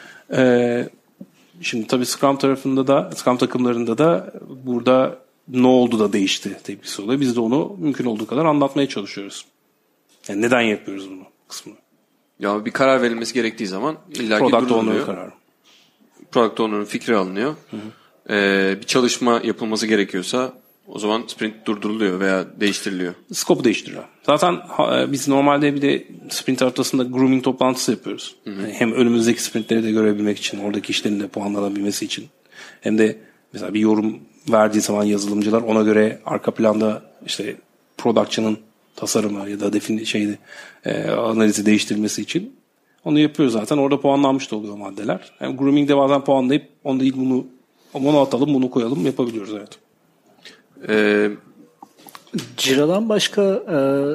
[SPEAKER 3] Şimdi tabii Scrum tarafında da, Scrum takımlarında da burada ne oldu da değişti tepkisi oluyor. Biz de onu mümkün olduğu kadar anlatmaya çalışıyoruz. Yani neden yapıyoruz bunu kısmını.
[SPEAKER 1] Ya bir karar verilmesi gerektiği zaman illaki
[SPEAKER 3] Product Owner kararı.
[SPEAKER 1] Product Owner'ın fikri alınıyor. Bir çalışma yapılması gerekiyorsa o zaman sprint durduruluyor veya değiştiriliyor.
[SPEAKER 3] Scope'u değiştiriyor. Zaten biz normalde bir de sprint ortasında grooming toplantısı yapıyoruz. Yani hem önümüzdeki sprintleri de görebilmek için, oradaki işlerin de puanlanabilmesi için. Hem de mesela bir yorum verdiği zaman yazılımcılar ona göre arka planda işte product'çının tasarımı ya da analizi değiştirilmesi için onu yapıyoruz zaten. Orada puanlanmış da oluyor maddeler. Yani grooming'de bazen puanlayıp onu değil bunu atalım, bunu koyalım yapabiliyoruz evet.
[SPEAKER 2] Jira'dan başka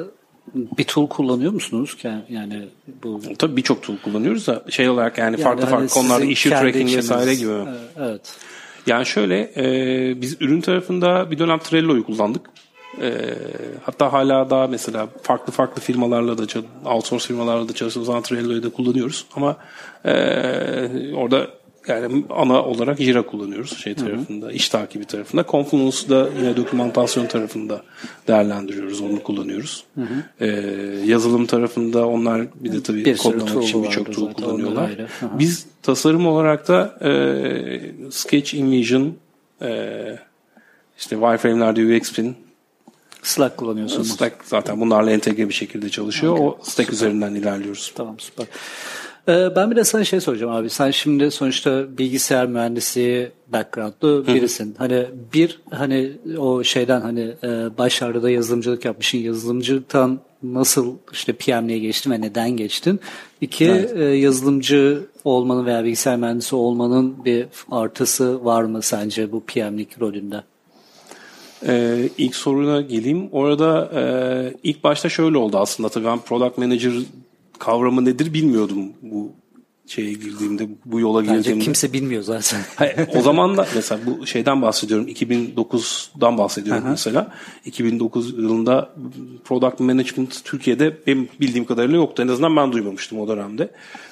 [SPEAKER 2] bir tool kullanıyor musunuz? Yani bu
[SPEAKER 3] Tabii birçok tool kullanıyoruz da şey olarak yani farklı
[SPEAKER 2] hani
[SPEAKER 3] farklı konularda
[SPEAKER 2] sizin
[SPEAKER 3] issue
[SPEAKER 2] kendi
[SPEAKER 3] tracking
[SPEAKER 2] işiniz.
[SPEAKER 3] vesaire gibi.
[SPEAKER 2] Evet.
[SPEAKER 3] Yani şöyle biz ürün tarafında bir dönem Trello'yu kullandık. Hatta hala daha mesela farklı firmalarla da outsource firmalarla da çalıştığımız zaman Trello'yu da kullanıyoruz. Ama orada yani ana olarak Jira kullanıyoruz tarafında, iş takibi tarafında. Confluence'da yine dokümantasyon tarafında değerlendiriyoruz, onu kullanıyoruz. Yazılım tarafında onlar bir de tabii kodlamak için birçok tool kullanıyorlar. Biz tasarım olarak da Sketch, InVision, işte wireframe'lerde UXPin,
[SPEAKER 2] Slack kullanıyorsunuz.
[SPEAKER 3] Slack zaten bunlarla entegre bir şekilde çalışıyor. Okay. O Slack üzerinden ilerliyoruz.
[SPEAKER 2] Tamam, süper. Ben bir de sana şey soracağım abi. Sen şimdi sonuçta bilgisayar mühendisliği background'lu birisin. Hani o şeyden başlarda da yazılımcılık yapmışsın. Yazılımcılıktan nasıl işte PM'liğe geçtin ve neden geçtin? Evet. Yazılımcı olmanın veya bilgisayar mühendisi olmanın bir artısı var mı sence bu PM'lik rolünde?
[SPEAKER 3] İlk soruna geleyim. Orada ilk başta şöyle oldu aslında. Tabii ben Product Manager kavramı nedir bilmiyordum bu şeye girdiğimde, bu yola girdiğimde.
[SPEAKER 2] Bence kimse bilmiyor zaten.
[SPEAKER 3] O zaman da mesela bu şeyden bahsediyorum. 2009'dan bahsediyorum mesela. 2009 yılında Product Management Türkiye'de benim bildiğim kadarıyla yoktu. En azından ben duymamıştım o dönemde.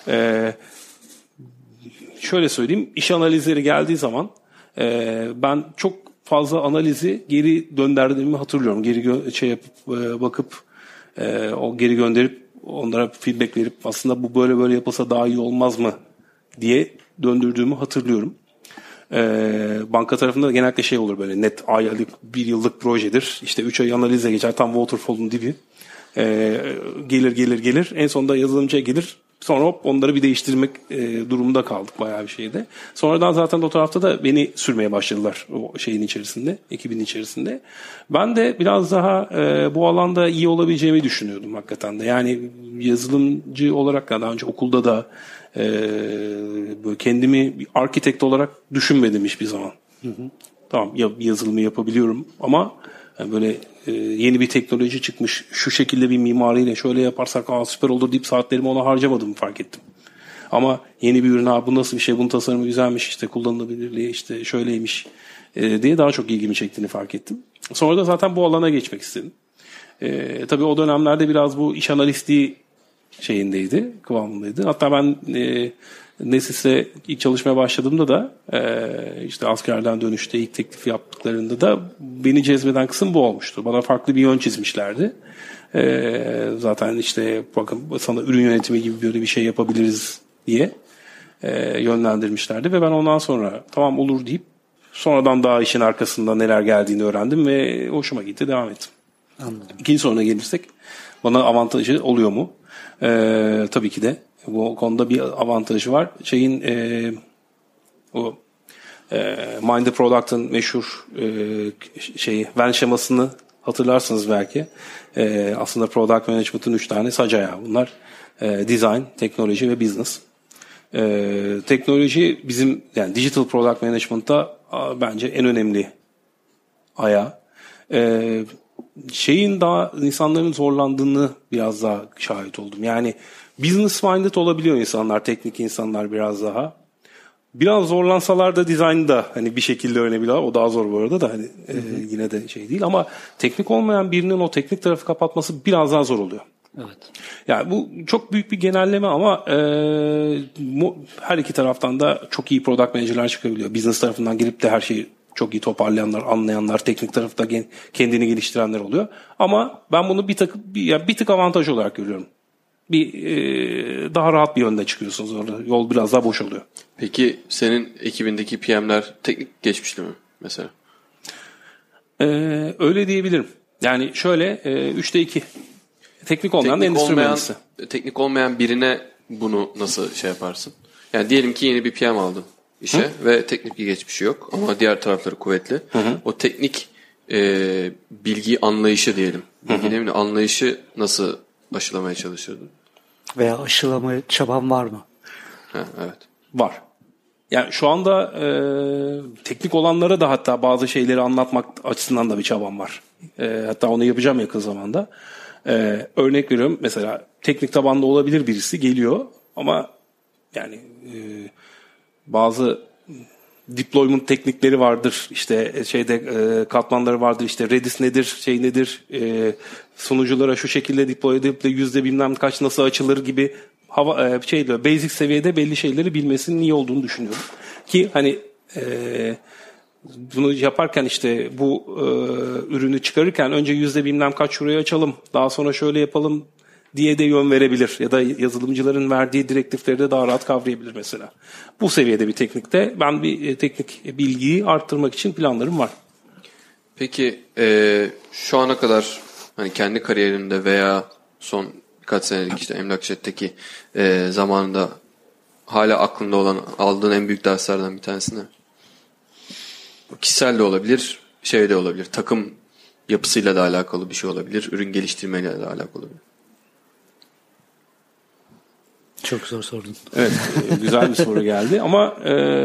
[SPEAKER 3] Şöyle söyleyeyim. İş analizleri geldiği zaman ben çok fazla analizi geri döndürdüğümü hatırlıyorum. Geri bakıp o geri gönderip onlara feedback verip aslında bu böyle yapılsa daha iyi olmaz mı diye döndürdüğümü hatırlıyorum. Banka tarafında da genellikle şey olur, böyle net aylık, bir yıllık projedir. İşte 3 ay analize geçer, tam waterfall'un dibi. Gelir. En sonunda yazılımcıya gelir. Sonra hop onları bir değiştirmek durumunda kaldık bayağı bir şeyde. Sonradan zaten o tarafta da beni sürmeye başladılar o şeyin içerisinde, ekibin içerisinde. Ben de biraz daha bu alanda iyi olabileceğimi düşünüyordum hakikaten de. Yani yazılımcı olarak daha önce okulda da böyle kendimi bir arkitekt olarak düşünmedim hiçbir zaman. Tamam, yazılımı yapabiliyorum ama yani böyle yeni bir teknoloji çıkmış, şu şekilde bir mimariyle şöyle yaparsak süper olur deyip saatlerimi ona harcamadığımı fark ettim. Ama yeni bir ürün, bu nasıl bir şey, bunun tasarımı güzelmiş, işte kullanılabilirliği işte şöyleymiş diye daha çok ilgimi çektiğini fark ettim. Sonra da zaten bu alana geçmek istedim. Tabii o dönemlerde biraz bu iş analistliği kıvamındaydı. Hatta ben Nesis'le ilk çalışmaya başladığımda da işte askerden dönüşte ilk teklif yaptıklarında da beni cezbeden kısım bu olmuştu. Bana farklı bir yön çizmişlerdi. Zaten işte bakın sana ürün yönetimi gibi böyle bir şey yapabiliriz diye yönlendirmişlerdi ve ben ondan sonra tamam olur deyip sonradan daha işin arkasında neler geldiğini öğrendim ve hoşuma gitti, devam ettim.
[SPEAKER 2] Anladım.
[SPEAKER 3] İkinci soruna gelirsek bana avantajı oluyor mu? Tabii ki de. Bu konuda bir avantajı var. Mind the Product'ın meşhur Venn şemasını hatırlarsınız belki. Aslında Product Management'ın 3 tane sac ayağı bunlar. Design, teknoloji ve business. Teknoloji bizim yani Digital Product Management'ta bence en önemli ayağı. Daha insanların zorlandığını biraz daha şahit oldum. Yani business minded olabiliyor insanlar, teknik insanlar biraz daha. Biraz zorlansalar da dizaynda hani bir şekilde öğrenebiliyorlar. O daha zor bu arada da hani yine de şey değil ama teknik olmayan birinin o teknik tarafı kapatması biraz daha zor oluyor.
[SPEAKER 2] Evet. Yani
[SPEAKER 3] bu çok büyük bir genelleme ama her iki taraftan da çok iyi product manager'lar çıkabiliyor. Business tarafından girip de her şeyi çok iyi toparlayanlar, anlayanlar, teknik tarafta kendini geliştirenler oluyor. Ama ben bunu bir tık avantaj olarak görüyorum. Daha rahat bir yönde çıkıyorsunuz orada. Yol biraz daha boş oluyor.
[SPEAKER 1] Peki senin ekibindeki PM'ler teknik geçmişti mi mesela?
[SPEAKER 3] Öyle diyebilirim. Yani şöyle 3'te 2. Teknik olmayan da endüstri mühendisi.
[SPEAKER 1] Teknik olmayan birine bunu nasıl şey yaparsın? Yani diyelim ki yeni bir PM aldın işe ve teknik bir geçmişi yok ama diğer tarafları kuvvetli. O teknik bilgi anlayışı diyelim. Bilgi anlayışı nasıl aşılamaya çalışırdın?
[SPEAKER 2] Veya aşılama çaban var mı?
[SPEAKER 1] Evet.
[SPEAKER 3] Var. Yani şu anda teknik olanlara da hatta bazı şeyleri anlatmak açısından da bir çabam var. Hatta onu yapacağım yakın zamanda. Örnek veriyorum, mesela teknik tabanda olabilir birisi, geliyor ama yani bazı deployment teknikleri vardır, işte katmanları vardır, işte Redis nedir, nedir, sunuculara şu şekilde deploy edip de yüzde bilmem kaç nasıl açılır gibi basic seviyede belli şeyleri bilmesinin iyi olduğunu düşünüyorum. Ki hani bunu yaparken işte bu ürünü çıkarırken önce yüzde bilmem kaç şuraya açalım, daha sonra şöyle yapalım diye de yön verebilir. Ya da yazılımcıların verdiği direktifleri de daha rahat kavrayabilir mesela. Bu seviyede bir teknikte ben bir teknik bilgiyi arttırmak için planlarım var.
[SPEAKER 1] Peki şu ana kadar hani kendi kariyerinde veya son birkaç senelik işte Emlakjet'teki zamanında hala aklında olan aldığın en büyük derslerden bir tanesi ne? Kişisel de olabilir, de olabilir. Takım yapısıyla da alakalı bir şey olabilir. Ürün geliştirmeyle de alakalı olabilir.
[SPEAKER 2] Çok zor sordun.
[SPEAKER 3] Evet, güzel bir soru geldi ama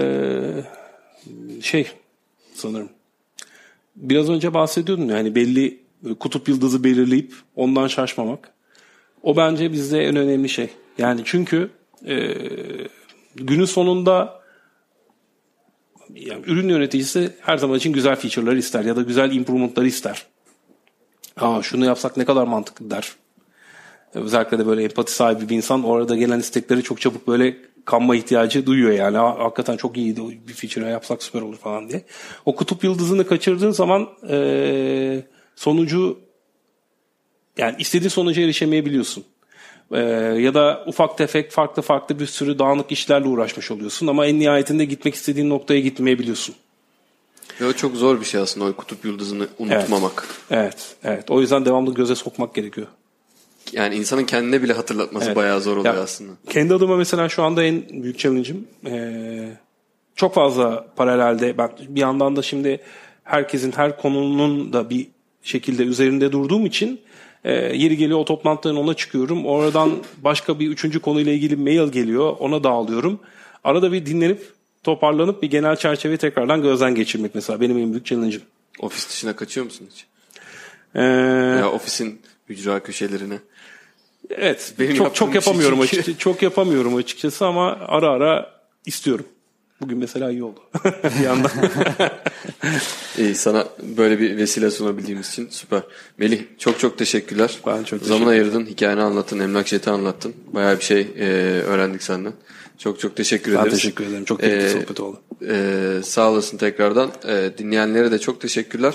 [SPEAKER 3] sanırım biraz önce bahsediyordum yani belli kutup yıldızı belirleyip ondan şaşmamak. O bence bizde en önemli şey. Yani çünkü günün sonunda yani ürün yöneticisi her zaman için güzel feature'ları ister ya da güzel improvement'ları ister. Şunu yapsak ne kadar mantıklı der. Özellikle de böyle empati sahibi bir insan orada gelen istekleri çok çabuk böyle kanma ihtiyacı duyuyor yani. Hakikaten çok iyiydi, bir feature yapsak süper olur falan diye. O kutup yıldızını kaçırdığın zaman sonucu, yani istediğin sonuca erişemeyebiliyorsun. Ya da ufak tefek farklı bir sürü dağınık işlerle uğraşmış oluyorsun ama en nihayetinde gitmek istediğin noktaya gitmeyebiliyorsun.
[SPEAKER 1] O çok zor bir şey aslında, o kutup yıldızını unutmamak.
[SPEAKER 3] Evet. O yüzden devamlı göze sokmak gerekiyor.
[SPEAKER 1] Yani insanın kendine bile hatırlatması bayağı zor oluyor aslında.
[SPEAKER 3] Kendi adıma mesela şu anda en büyük challenge'ım çok fazla paralelde, ben bir yandan da şimdi herkesin, her konunun da bir şekilde üzerinde durduğum için yeri geliyor o toplantıların ona çıkıyorum. Oradan başka bir üçüncü konuyla ilgili mail geliyor, ona dağılıyorum. Arada bir dinlenip toparlanıp bir genel çerçeveyi tekrardan gözden geçirmek mesela benim en büyük challenge'ım.
[SPEAKER 1] Ofis dışına kaçıyor musun hiç? Ya ofisin ücra köşelerine.
[SPEAKER 3] Evet, çok yapamıyorum açıkçası. Çok yapamıyorum açıkçası ama ara istiyorum. Bugün mesela iyi oldu. Bir yandan.
[SPEAKER 1] İyi, sana böyle bir vesile sunabildiğimiz için süper. Melih, çok teşekkürler.
[SPEAKER 3] Ben çok
[SPEAKER 1] zaman ayırdın, hikayeni anlattın, Emlakjet'i anlattın. Bayağı bir şey öğrendik senden. Çok teşekkür ederiz.
[SPEAKER 3] Ben teşekkür ederim. Çok keyifli sohbet oldu.
[SPEAKER 1] Sağ olasın tekrardan. Dinleyenlere de çok teşekkürler.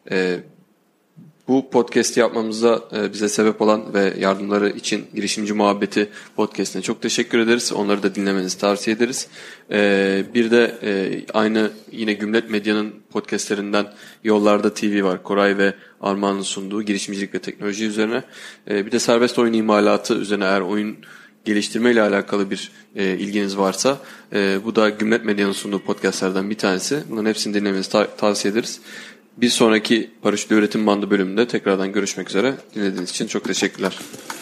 [SPEAKER 1] Bu podcast'i yapmamıza bize sebep olan ve yardımları için Girişimci Muhabbeti podcast'ine çok teşekkür ederiz. Onları da dinlemenizi tavsiye ederiz. Bir de aynı yine Gümlet Medya'nın podcastlerinden Yollarda TV var. Koray ve Armağan'ın sunduğu girişimcilik ve teknoloji üzerine. Bir de serbest oyun imalatı üzerine, eğer oyun geliştirme ile alakalı bir ilginiz varsa bu da Gümlet Medya'nın sunduğu podcastlerden bir tanesi. Bunların hepsini dinlemenizi tavsiye ederiz. Bir sonraki Paraşütlü Üretim Bandı bölümünde tekrardan görüşmek üzere. Dinlediğiniz için çok teşekkürler.